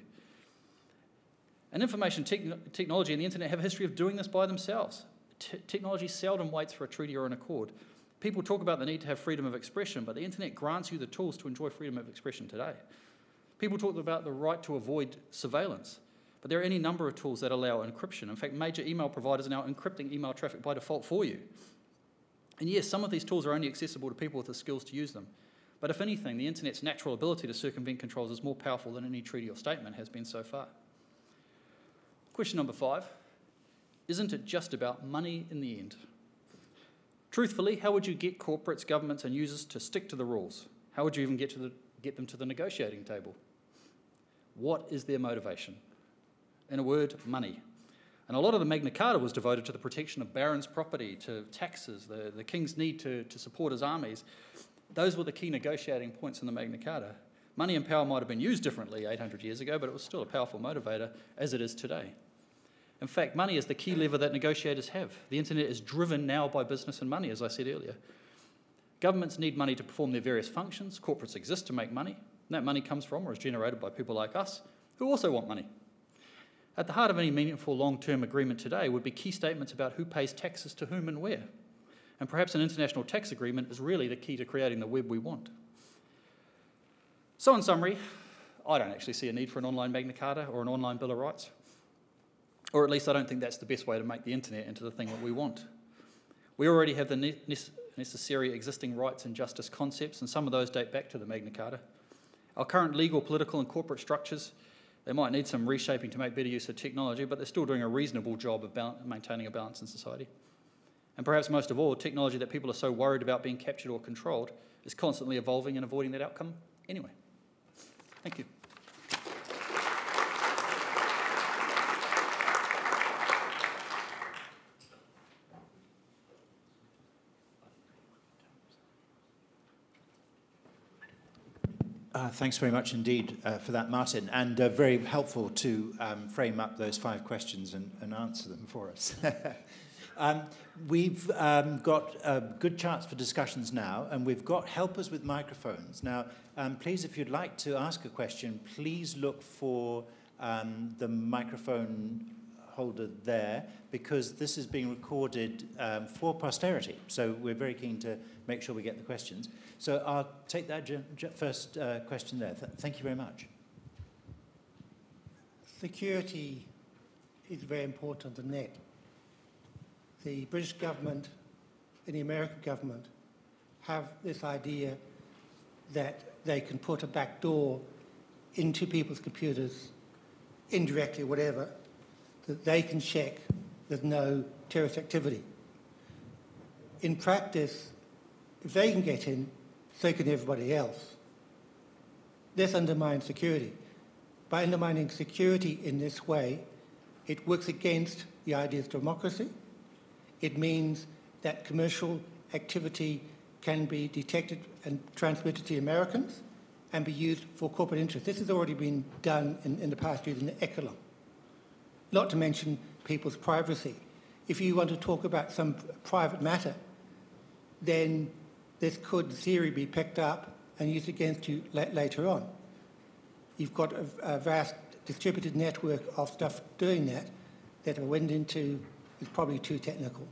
And information te- technology and the internet have a history of doing this by themselves. T- technology seldom waits for a treaty or an accord. People talk about the need to have freedom of expression, but the internet grants you the tools to enjoy freedom of expression today. People talk about the right to avoid surveillance, but there are any number of tools that allow encryption. In fact, major email providers are now encrypting email traffic by default for you. And yes, some of these tools are only accessible to people with the skills to use them. But if anything, the internet's natural ability to circumvent controls is more powerful than any treaty or statement has been so far. Question number five, isn't it just about money in the end? Truthfully, how would you get corporates, governments and users to stick to the rules? How would you even get, to the, get them to the negotiating table? What is their motivation? In a word, money. And a lot of the Magna Carta was devoted to the protection of barons' property, to taxes, the, the king's need to, to support his armies. Those were the key negotiating points in the Magna Carta. Money and power might have been used differently eight hundred years ago, but it was still a powerful motivator as it is today. In fact, money is the key lever that negotiators have. The internet is driven now by business and money, as I said earlier. Governments need money to perform their various functions. Corporates exist to make money. And that money comes from or is generated by people like us who also want money. At the heart of any meaningful long-term agreement today would be key statements about who pays taxes to whom and where. And perhaps an international tax agreement is really the key to creating the web we want. So in summary, I don't actually see a need for an online Magna Carta or an online Bill of Rights. Or at least I don't think that's the best way to make the internet into the thing that we want. We already have the ne- necessary existing rights and justice concepts, and some of those date back to the Magna Carta. Our current legal, political and corporate structures, they might need some reshaping to make better use of technology, but they're still doing a reasonable job of bal- maintaining a balance in society. And perhaps most of all, technology that people are so worried about being captured or controlled is constantly evolving and avoiding that outcome anyway. Thank you. Uh, thanks very much indeed uh, for that, Martin, and uh, very helpful to um, frame up those five questions and, and answer them for us. um, we've um, got a good chance for discussions now, and we've got helpers with microphones. Now, um, please, if you'd like to ask a question, please look for um, the microphone holder there, because this is being recorded um, for posterity. So we're very keen to make sure we get the questions. So I'll take that first uh, question there. Th- thank you very much. Security is very important on the net. The British government and the American government have this idea that they can put a back door into people's computers, indirectly, whatever, that they can check there's no terrorist activity. In practice, if they can get in, so can everybody else. This undermines security. By undermining security in this way, it works against the ideas of democracy. It means that commercial activity can be detected and transmitted to the Americans and be used for corporate interests. This has already been done in, in the past using the Echelon. Not to mention people's privacy. if you want to talk about some private matter, then this could, in theory, be picked up and used against you la later on. You've got a, a vast distributed network of stuff doing that that I went into is probably too technical.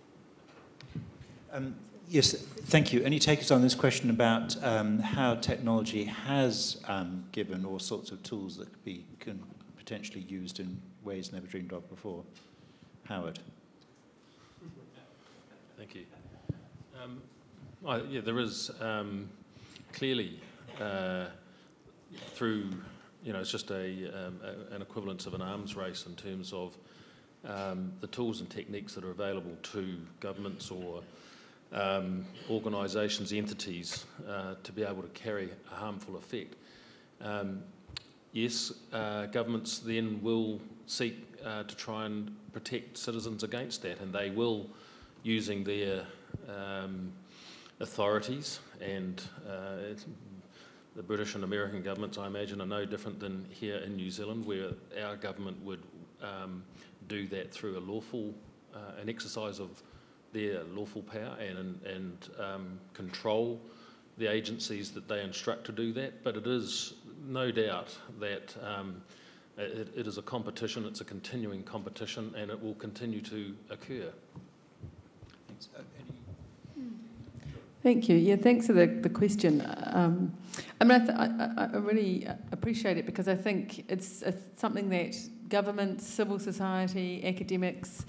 Um, yes, thank you. Any takers on this question about um, how technology has um, given all sorts of tools that could be can potentially used in ways never dreamed of before? Howard. Thank you. Um, I, yeah, there is um, clearly uh, through, you know, it's just a, um, a, an equivalence of an arms race in terms of um, the tools and techniques that are available to governments or um, organisations, entities, uh, to be able to carry a harmful effect. Um, yes, uh, governments then will seek uh, to try and protect citizens against that, and they will, using their um, authorities, and uh, it's, the British and American governments, I imagine, are no different than here in New Zealand, where our government would um, do that through a lawful, uh, an exercise of their lawful power and, and um, control the agencies that they instruct to do that. But it is no doubt that um, it, it is a competition, it's a continuing competition, and it will continue to occur. Thanks. Uh, any Thank you. Yeah, thanks for the, the question. Um, I mean, I, th I, I really appreciate it because I think it's, it's something that governments, civil society, academics,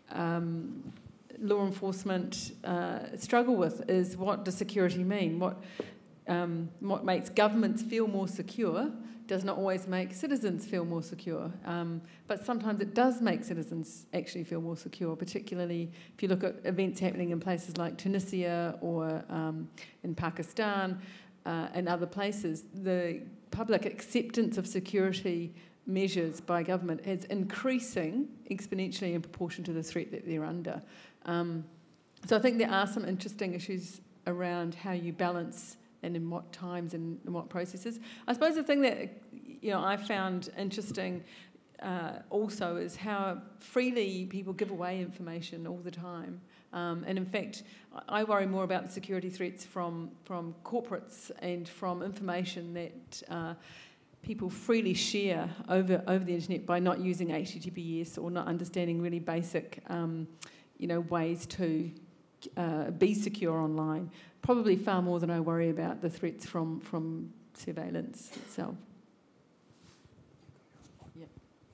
um, law enforcement uh, struggle with is what does security mean? What, um, what makes governments feel more secure does not always make citizens feel more secure, um, but sometimes it does make citizens actually feel more secure, particularly if you look at events happening in places like Tunisia or um, in Pakistan uh, and other places. The public acceptance of security measures by government is increasing exponentially in proportion to the threat that they're under. Um, so I think there are some interesting issues around how you balance and in what times and in what processes. I suppose the thing that you know I found interesting uh, also is how freely people give away information all the time. Um, and in fact, I worry more about the security threats from, from corporates and from information that uh, people freely share over, over the internet by not using H T T P S or not understanding really basic um, you know, ways to uh, be secure online. Probably far more than I worry about the threats from, from surveillance itself. Yeah.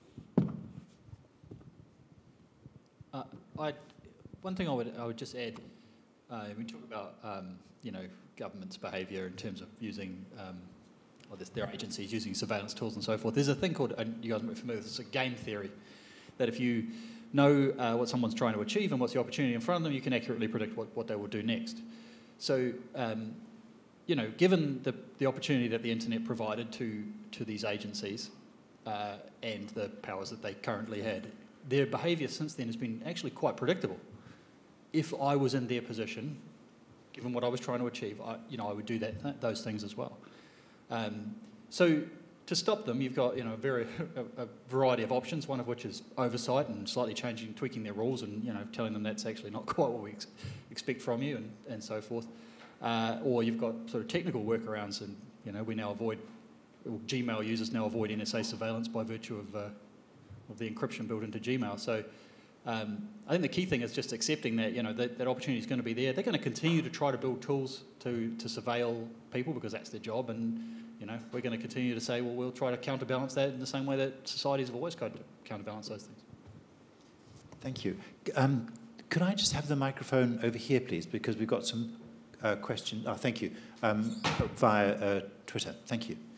Uh, I, one thing I would, I would just add, uh, when we talk about um, you know, government's behaviour in terms of using, um, or this, their agencies using surveillance tools and so forth, there's a thing called, and you guys might be familiar with this, it's a game theory, that if you know uh, what someone's trying to achieve and what's the opportunity in front of them, you can accurately predict what, what they will do next. So, um, you know, given the, the opportunity that the internet provided to, to these agencies uh, and the powers that they currently had, their behaviour since then has been actually quite predictable. If I was in their position, given what I was trying to achieve, I, you know, I would do that th those things as well. Um, so to stop them, you've got you know a very a, a variety of options. One of which is oversight and slightly changing, tweaking their rules, and you know telling them that's actually not quite what we ex expect from you, and and so forth. Uh, or you've got sort of technical workarounds, and you know we now avoid, well, Gmail users now avoid N S A surveillance by virtue of uh, of the encryption built into Gmail. So um, I think the key thing is just accepting that you know that, that opportunity is going to be there. They're going to continue to try to build tools to to surveil people because that's their job, and you know, we're going to continue to say, well, we'll try to counterbalance that in the same way that societies have always tried to counterbalance those things. Thank you. Um, could I just have the microphone over here, please, because we've got some uh, questions. Oh, thank you. Um, via uh, Twitter. Thank you.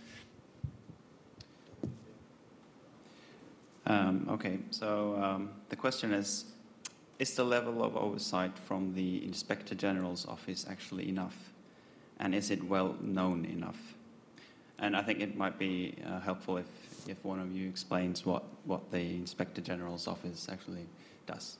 Um, okay, so um, the question is, is the level of oversight from the Inspector General's office actually enough? And is it well known enough? And I think it might be uh, helpful if, if one of you explains what, what the Inspector General's office actually does.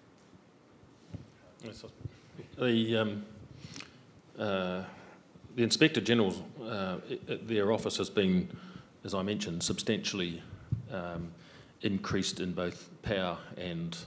The, um, uh, the Inspector General's, uh, it, their office has been, as I mentioned, substantially um, increased in both power and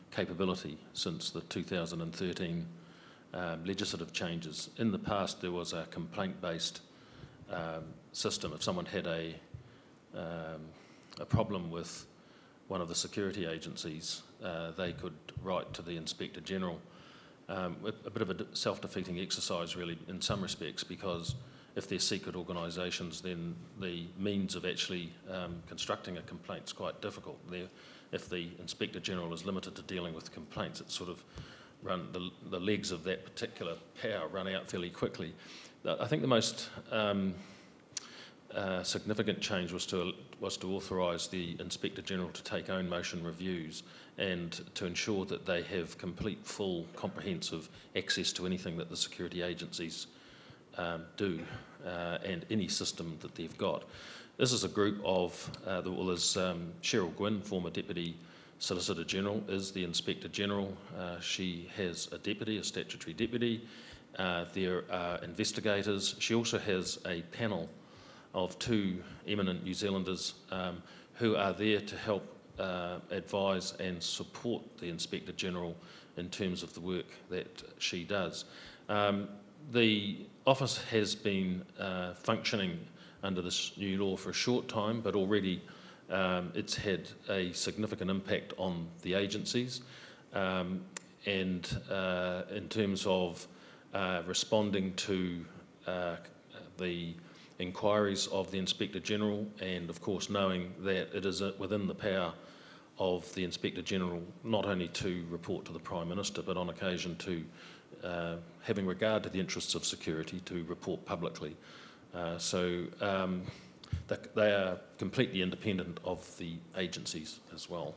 capability since the two thousand thirteen um, legislative changes. In the past, there was a complaint-based um, system. If someone had a, um, a problem with one of the security agencies, uh, they could write to the Inspector General. Um, a bit of a self-defeating exercise, really, in some respects, because if they're secret organisations, then the means of actually um, constructing a complaint is quite difficult. They're, if the Inspector General is limited to dealing with complaints, it's sort of run the, the legs of that particular power run out fairly quickly. I think the most um, uh, significant change was to was to authorise the Inspector General to take own motion reviews and to ensure that they have complete, full, comprehensive access to anything that the security agencies um, do uh, and any system that they've got. This is a group of, uh, well, there's um, Cheryl Gwynn, former Deputy Solicitor General, is the Inspector General. Uh, she has a deputy, a statutory deputy. Uh, there are investigators. She also has a panel of two eminent New Zealanders um, who are there to help uh, advise and support the Inspector General in terms of the work that she does. Um, the office has been uh, functioning under this new law for a short time, but already um, it's had a significant impact on the agencies. Um, and uh, in terms of uh, responding to uh, the inquiries of the Inspector General, and of course knowing that it is within the power of the Inspector General not only to report to the Prime Minister, but on occasion to, uh, having regard to the interests of security, to report publicly. Uh, so um, they are completely independent of the agencies as well.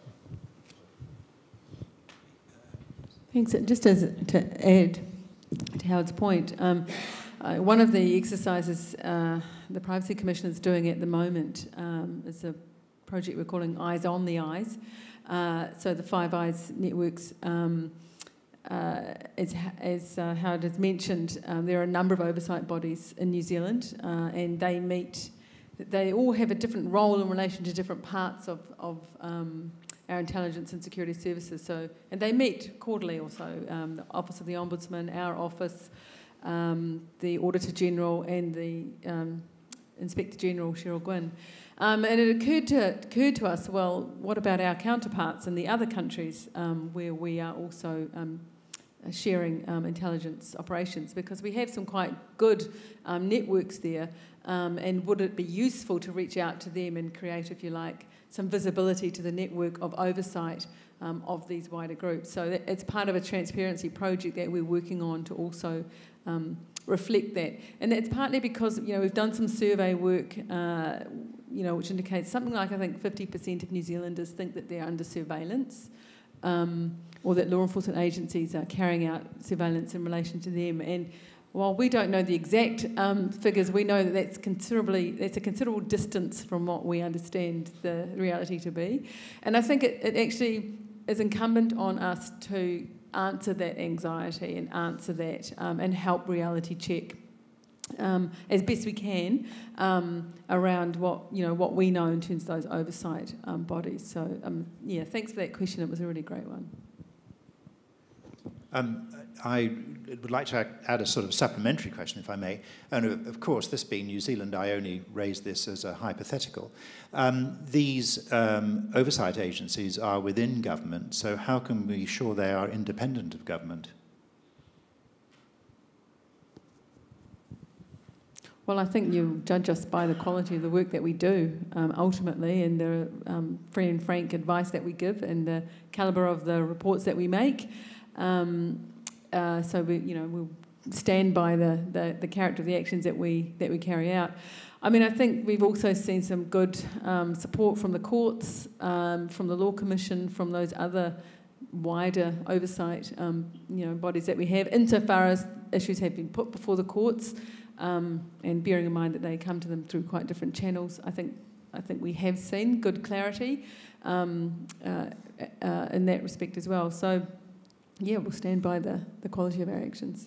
Thanks. Just as to add to Howard's point, um, uh, one of the exercises uh, the Privacy Commission is doing at the moment um, is a project we're calling Eyes on the Eyes. Uh, so the Five Eyes networks, um, uh, as, as uh, Howard has mentioned, um, there are a number of oversight bodies in New Zealand, uh, and they meet. They all have a different role in relation to different parts of, of um, our intelligence and security services. So, and they meet quarterly also. Um, the Office of the Ombudsman, our office, um, the Auditor General, and the um, Inspector General, Cheryl Gwynn. Um, and it occurred to, occurred to us, well, what about our counterparts in the other countries um, where we are also um, sharing um, intelligence operations? Because we have some quite good um, networks there, um, and would it be useful to reach out to them and create, if you like, some visibility to the network of oversight um, of these wider groups? So that it's part of a transparency project that we're working on to also um, reflect that. And that's partly because, you know, we've done some survey work, uh, you know, which indicates something like, I think, fifty percent of New Zealanders think that they're under surveillance, um, or that law enforcement agencies are carrying out surveillance in relation to them. And while we don't know the exact um, figures, we know that that's considerably, that's a considerable distance from what we understand the reality to be. And I think it, it actually is incumbent on us to answer that anxiety and answer that um, and help reality check um, as best we can um, around what, you know, what we know in terms of those oversight um, bodies. So um, yeah, thanks for that question. It was a really great one. Um, I would like to add a sort of supplementary question, if I may. And of, of course, this being New Zealand, I only raise this as a hypothetical. Um, these um, oversight agencies are within government, so how can we be sure they are independent of government? Well, I think you judge us by the quality of the work that we do, um, ultimately, and the um, free and frank advice that we give, and the calibre of the reports that we make. Um, uh, so we, you know, we'll stand by the, the the character of the actions that we that we carry out. I mean, I think we've also seen some good um, support from the courts, um, from the Law Commission, from those other wider oversight, um, you know, bodies that we have, insofar as issues have been put before the courts, um, and bearing in mind that they come to them through quite different channels. I think I think we have seen good clarity um, uh, uh, in that respect as well. So. Yeah, we'll stand by the, the quality of our actions.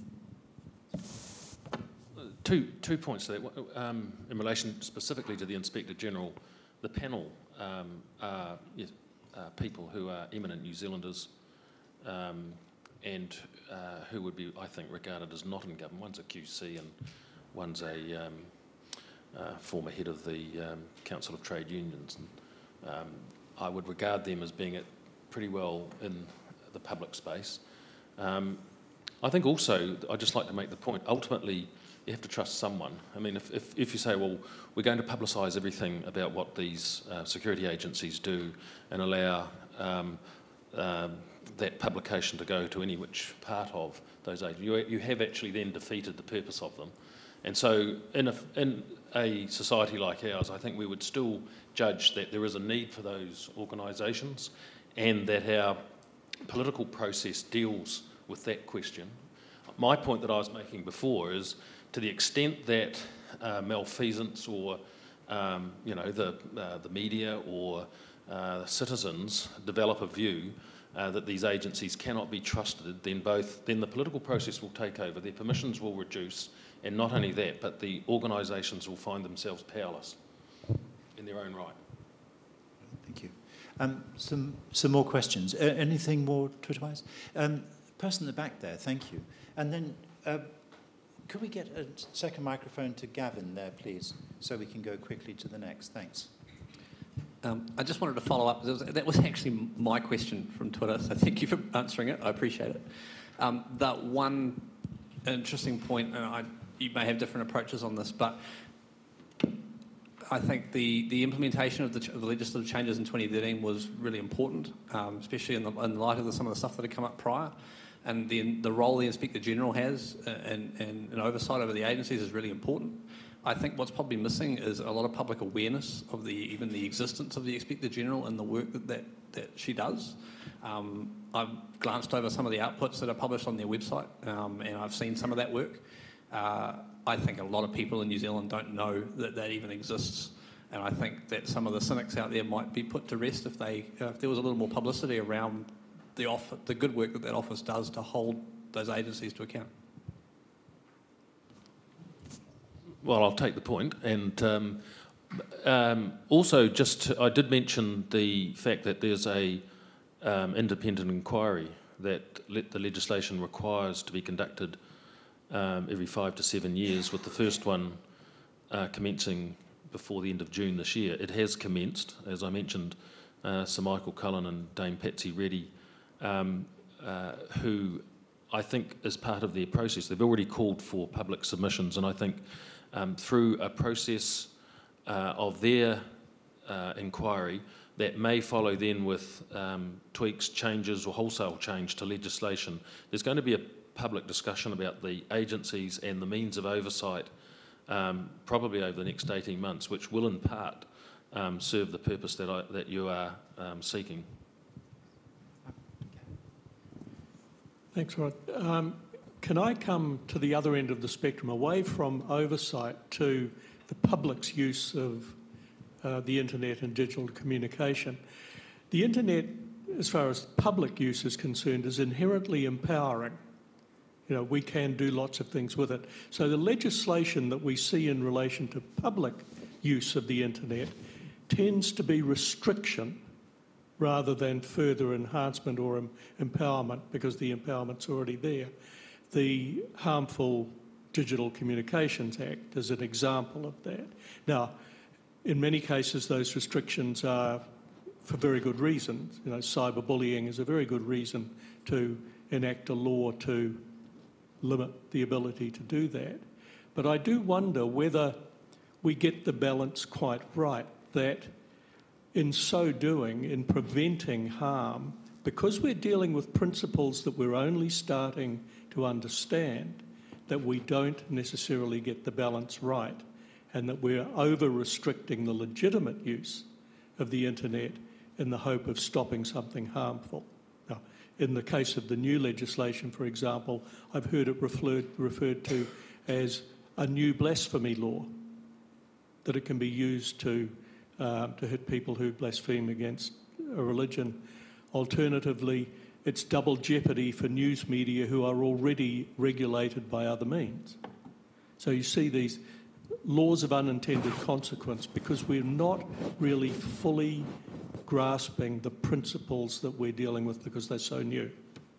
Two two points there. Um, in relation specifically to the Inspector General, the panel um, are yes, uh, people who are eminent New Zealanders um, and uh, who would be, I think, regarded as not in government. One's a Q C and one's a um, uh, former head of the um, Council of Trade Unions. And, um, I would regard them as being at pretty well in the public space. Um, I think also, I'd just like to make the point, ultimately, you have to trust someone. I mean, if, if, if you say, well, we're going to publicise everything about what these uh, security agencies do and allow um, um, that publication to go to any which part of those agencies, you, you have actually then defeated the purpose of them. And so in a, in a society like ours, I think we would still judge that there is a need for those organisations and that our political process deals with that question. My point that I was making before is, to the extent that uh, malfeasance or um, you know, the, uh, the media or uh, citizens develop a view uh, that these agencies cannot be trusted, then both then the political process will take over, their permissions will reduce, and not only that, but the organisations will find themselves powerless in their own right. Thank you. Um, some some more questions. Uh, anything more Twitter-wise? Um, person in the back there, thank you. And then uh, could we get a second microphone to Gavin there, please, so we can go quickly to the next? Thanks. Um, I just wanted to follow up. That was, that was actually my question from Twitter, so thank you for answering it. I appreciate it. Um, that one interesting point, and I, you may have different approaches on this, but I think the, the implementation of the, of the legislative changes in twenty thirteen was really important, um, especially in, the, in light of the, some of the stuff that had come up prior. And the, the role the Inspector General has uh, and, and an oversight over the agencies is really important. I think what's probably missing is a lot of public awareness of the even the existence of the Inspector General and the work that, that, that she does. Um, I've glanced over some of the outputs that are published on their website, um, and I've seen some of that work. Uh, I think a lot of people in New Zealand don't know that that even exists, and I think that some of the cynics out there might be put to rest if they uh, if there was a little more publicity around the off the good work that that office does to hold those agencies to account. Well, I'll take the point, and um, um, also just to, I did mention the fact that there's a um, independent inquiry that le the legislation requires to be conducted um, every five to seven years, with the first one uh, commencing before the end of June this year. It has commenced, as I mentioned, uh, Sir Michael Cullen and Dame Patsy Reddy, um, uh, who I think as part of their process, they've already called for public submissions, and I think Um, through a process uh, of their uh, inquiry that may follow then with um, tweaks, changes or wholesale change to legislation. There's going to be a public discussion about the agencies and the means of oversight um, probably over the next eighteen months, which will in part um, serve the purpose that, I, that you are um, seeking. Thanks, Rod. Um, Can I come to the other end of the spectrum, away from oversight to the public's use of uh, the internet and digital communication? The internet, as far as public use is concerned, is inherently empowering. You know, we can do lots of things with it. So the legislation that we see in relation to public use of the internet tends to be restriction rather than further enhancement or em empowerment, because the empowerment's already there. The Harmful Digital Communications Act is an example of that. Now, in many cases, those restrictions are for very good reasons. You know, cyberbullying is a very good reason to enact a law to limit the ability to do that. But I do wonder whether we get the balance quite right, that in so doing, in preventing harm, because we're dealing with principles that we're only starting to understand, that we don't necessarily get the balance right, and that we're over-restricting the legitimate use of the internet in the hope of stopping something harmful. Now, in the case of the new legislation, for example, I've heard it referred, referred to as a new blasphemy law, that it can be used to, uh, to hit people who blaspheme against a religion. Alternatively, it's double jeopardy for news media who are already regulated by other means. So you see these laws of unintended consequence because we're not really fully grasping the principles that we're dealing with because they're so new.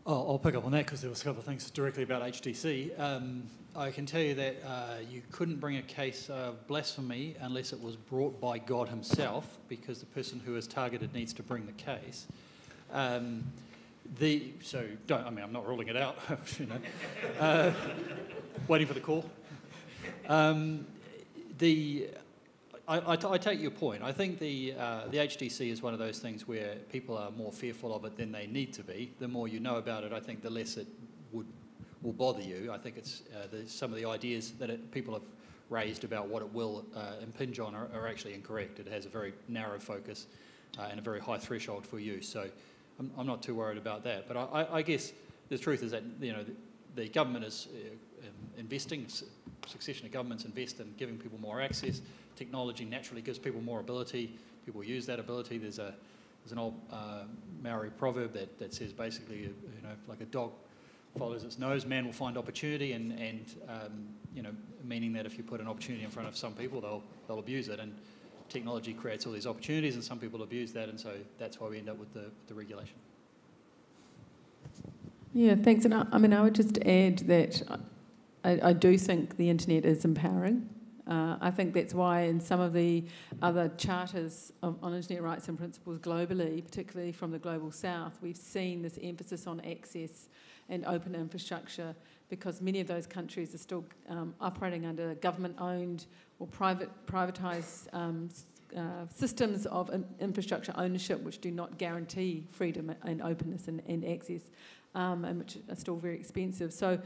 Oh, I'll pick up on that because there was a couple of things directly about H D C. Um, I can tell you that uh, you couldn't bring a case of blasphemy unless it was brought by God himself, because the person who is targeted needs to bring the case. Um, the so don't. I mean, I'm not ruling it out. you know, uh, waiting for the call. Um, the I, I, I take your point. I think the uh, the H D C is one of those things where people are more fearful of it than they need to be. The more you know about it, I think the less it would will bother you. I think it's uh, the, some of the ideas that it, people have raised about what it will uh, impinge on are, are actually incorrect. It has a very narrow focus uh, and a very high threshold for use. So I'm, I'm not too worried about that. But I, I guess the truth is that you know the, the government is uh, investing. Succession of governments invest in giving people more access. Technology naturally gives people more ability. People use that ability. There's a there's an old uh, Maori proverb that, that says basically, you know, like a dog follows its nose, man will find opportunity, and and um, you know, meaning that if you put an opportunity in front of some people, they'll they'll abuse it. And technology creates all these opportunities, and some people abuse that, and so that's why we end up with the the regulation. Yeah, thanks. And I, I mean, I would just add that I, I do think the internet is empowering. Uh, I think that's why in some of the other charters of, on internet rights and principles globally, particularly from the Global South, we've seen this emphasis on access and open infrastructure, because many of those countries are still um, operating under government-owned or private privatised um, uh, systems of in infrastructure ownership, which do not guarantee freedom and openness and, and access, um, and which are still very expensive. So.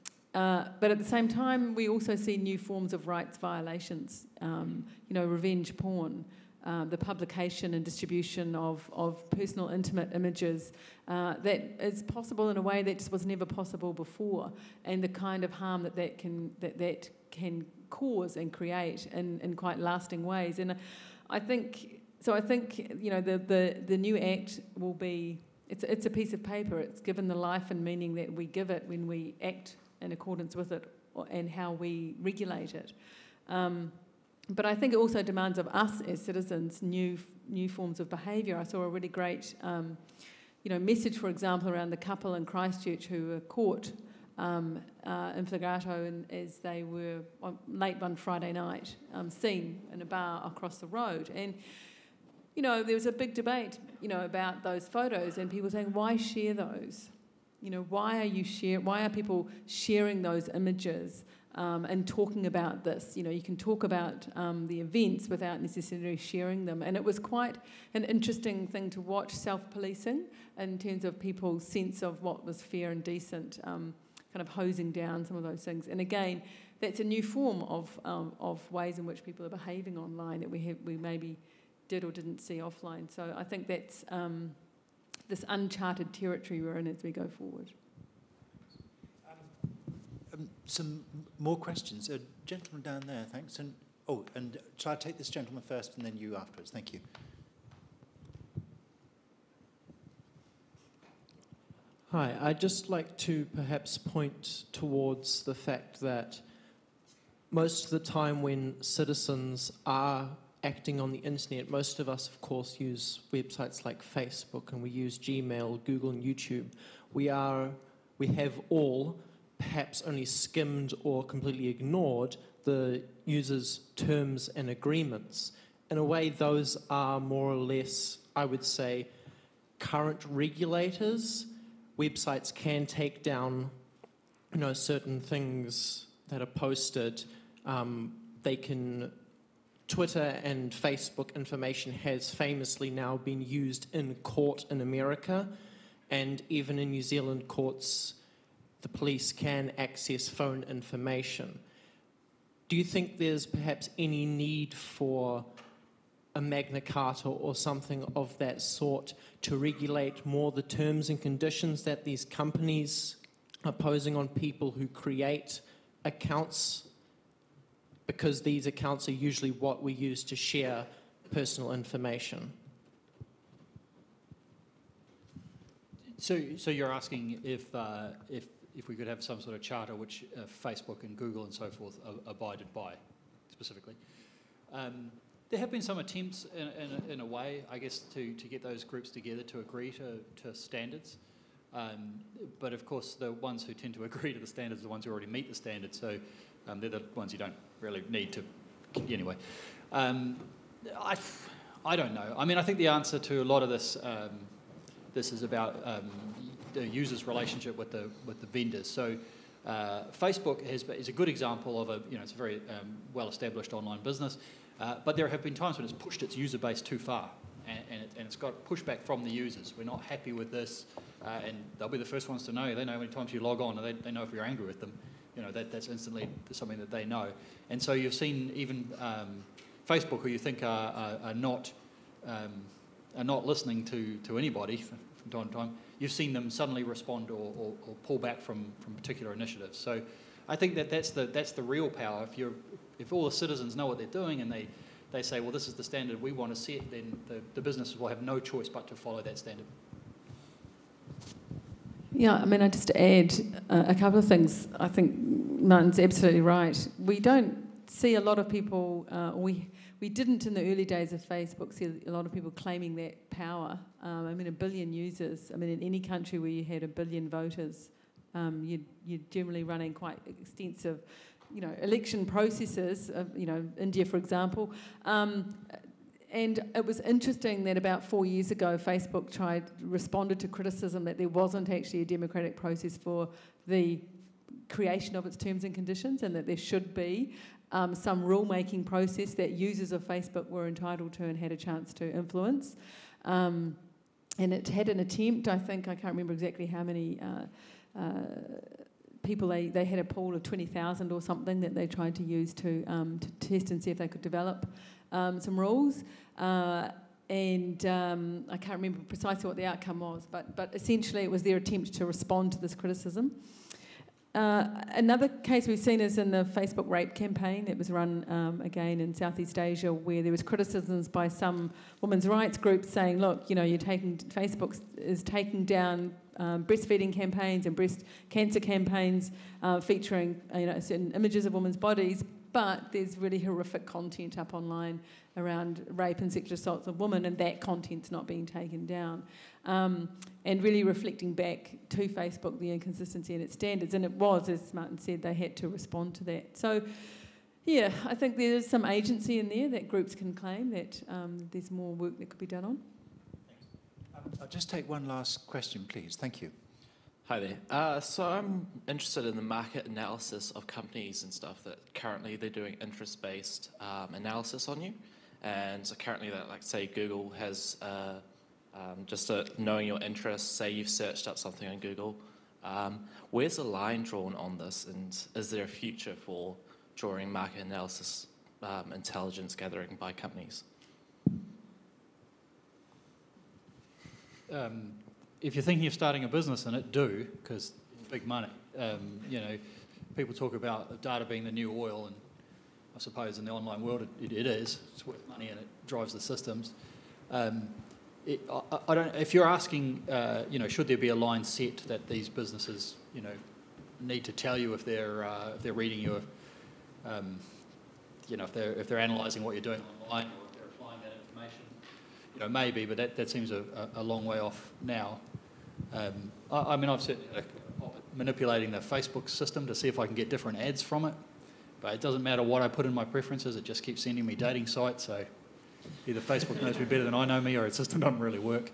Uh, but at the same time, we also see new forms of rights violations, um, you know, revenge porn, uh, the publication and distribution of, of personal intimate images uh, that is possible in a way that just was never possible before, and the kind of harm that that can, that, that can cause and create in, in quite lasting ways. And I think, so I think, you know, the, the, the new Act will be, it's, it's a piece of paper. It's given the life and meaning that we give it when we act in accordance with it and how we regulate it. Um, but I think it also demands of us as citizens new new forms of behaviour. I saw a really great um, you know, message, for example, around the couple in Christchurch who were caught um, uh, in flagrato and as they were on, late one Friday night, um, seen in a bar across the road. And you know, there was a big debate, you know, about those photos and people saying, why share those? You know, why are you share? Why are people sharing those images um, and talking about this? You know, you can talk about um, the events without necessarily sharing them. And it was quite an interesting thing to watch, self-policing in terms of people's sense of what was fair and decent, um, kind of hosing down some of those things. And again, that's a new form of um, of ways in which people are behaving online that we have we maybe did or didn't see offline. So I think that's. Um, this uncharted territory we're in as we go forward. Um, um, some more questions. A gentleman down there, thanks. And oh, and shall I take this gentleman first and then you afterwards? Thank you. Hi, I'd just like to perhaps point towards the fact that most of the time when citizens are acting on the internet, most of us, of course, use websites like Facebook, and we use Gmail, Google, and YouTube. We are, we have all perhaps only skimmed or completely ignored the user's terms and agreements. In a way, those are more or less, I would say, current regulators. Websites can take down, you know, certain things that are posted. Um, they can Twitter and Facebook information has famously now been used in court in America, and even in New Zealand courts, the police can access phone information. Do you think there's perhaps any need for a Magna Carta or something of that sort to regulate more the terms and conditions that these companies are posing on people who create accounts, because these accounts are usually what we use to share personal information? So, so you're asking if, uh, if, if we could have some sort of charter which uh, Facebook and Google and so forth are abided by, specifically. Um, there have been some attempts in, in, a, in a way, I guess, to, to get those groups together to agree to, to standards. Um, but of course, the ones who tend to agree to the standards are the ones who already meet the standards, so um, they're the ones you don't really need to, anyway. Um, I, I don't know. I mean, I think the answer to a lot of this, um, this is about um, the user's relationship with the with the vendors. So uh, Facebook has, is a good example of a, you know, it's a very um, well-established online business, uh, but there have been times when it's pushed its user base too far, and, and, it, and it's got pushback from the users. We're not happy with this, uh, and they'll be the first ones to know. They know how many times you log on, and they, they know if you're angry with them. You know, that, that's instantly something that they know. And so you've seen even um, Facebook, who you think are, are, are not um, are not listening to, to anybody from time to time, you've seen them suddenly respond or, or, or pull back from, from particular initiatives. So I think that that's the that's the real power. If you're if all the citizens know what they're doing and they, they say, well, this is the standard we want to set, then the, the businesses will have no choice but to follow that standard. Yeah, I mean, I just add uh, a couple of things. I think Martin's absolutely right. We don't see a lot of people, uh, we we didn't in the early days of Facebook see a lot of people claiming that power. Um, I mean, a billion users. I mean, in any country where you had a billion voters, um, you'd, you're generally running quite extensive, you know, election processes. Of, you know, India, for example. Um, And it was interesting that about four years ago, Facebook tried responded to criticism that there wasn't actually a democratic process for the creation of its terms and conditions, and that there should be um, some rule-making process that users of Facebook were entitled to and had a chance to influence. Um, and it had an attempt, I think, I can't remember exactly how many uh, uh, people, they, they had a pool of twenty thousand or something that they tried to use to, um, to test and see if they could develop Um, some rules, uh, and um, I can't remember precisely what the outcome was, but, but essentially it was their attempt to respond to this criticism. Uh, another case we've seen is in the Facebook rape campaign that was run um, again in Southeast Asia, where there was criticisms by some women's rights groups saying, look, you know, you're taking, Facebook is taking down um, breastfeeding campaigns and breast cancer campaigns uh, featuring, you know, certain images of women's bodies, but there's really horrific content up online around rape and sexual assaults of women, and that content's not being taken down. Um, and really reflecting back to Facebook the inconsistency in its standards. And it was, as Martin said, they had to respond to that. So, yeah, I think there's some agency in there that groups can claim that um, there's more work that could be done on. Um, I'll just take one last question, please. Thank you. Hi there. Uh, so I'm interested in the market analysis of companies and stuff that currently they're doing interest-based um, analysis on you. And so currently, that, like say Google has uh, um, just a, knowing your interests, say you've searched up something on Google. Um, where's the line drawn on this, and is there a future for drawing market analysis um, intelligence gathering by companies? Um, If you're thinking of starting a business in it, do, because it's big money. Um, you know, people talk about data being the new oil, and I suppose in the online world it, it is. It's worth money and it drives the systems. Um, it, I, I don't. If you're asking, uh, you know, should there be a line set that these businesses, you know, need to tell you if they're uh, if they're reading your, um, you know, if they're if they're analysing what you're doing online, or if they're applying that information, you know, maybe, but that that seems a, a long way off now. Um, I, I mean, I've certainly uh, manipulating the Facebook system to see if I can get different ads from it, but it doesn't matter what I put in my preferences, it just keeps sending me dating sites, so either Facebook knows me better than I know me, or its system doesn't really work.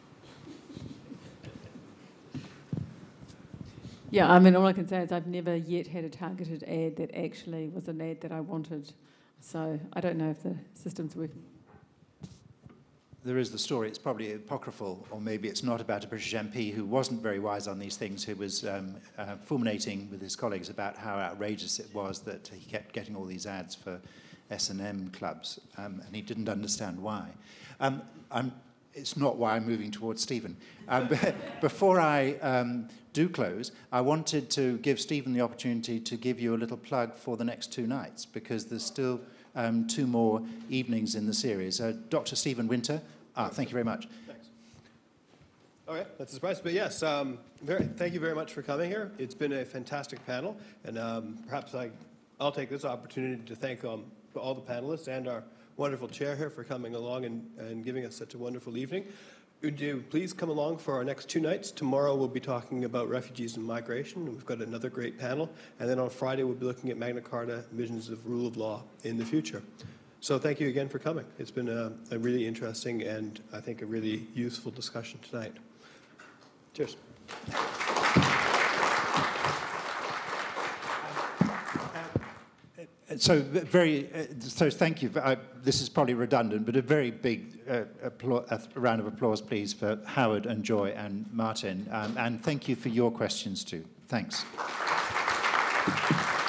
Yeah, I mean, all I can say is I've never yet had a targeted ad that actually was an ad that I wanted, so I don't know if the system's working. There is the story, it's probably apocryphal, or maybe it's not, about a British M P who wasn't very wise on these things, who was um, uh, fulminating with his colleagues about how outrageous it was that he kept getting all these ads for S and M clubs, um, and he didn't understand why. Um, I'm, it's not why I'm moving towards Stephen. Um, before I um, do close, I wanted to give Stephen the opportunity to give you a little plug for the next two nights, because there's still um, two more evenings in the series. Uh, Doctor Stephen Winter. Ah, thank you very much. Thanks. Okay, that's a surprise, but yes, um, very, thank you very much for coming here. It's been a fantastic panel, and um, perhaps I, I'll take this opportunity to thank um, all the panelists and our wonderful chair here for coming along and, and giving us such a wonderful evening. Would you please come along for our next two nights? Tomorrow we'll be talking about refugees and migration. We've got another great panel. And then on Friday we'll be looking at Magna Carta, visions of rule of law in the future. So thank you again for coming. It's been a, a really interesting and I think a really useful discussion tonight. Cheers. So very, uh, so thank you. I, this is probably redundant, but a very big uh, appla- a round of applause, please, for Howard and Joy and Martin. Um, and thank you for your questions too. Thanks.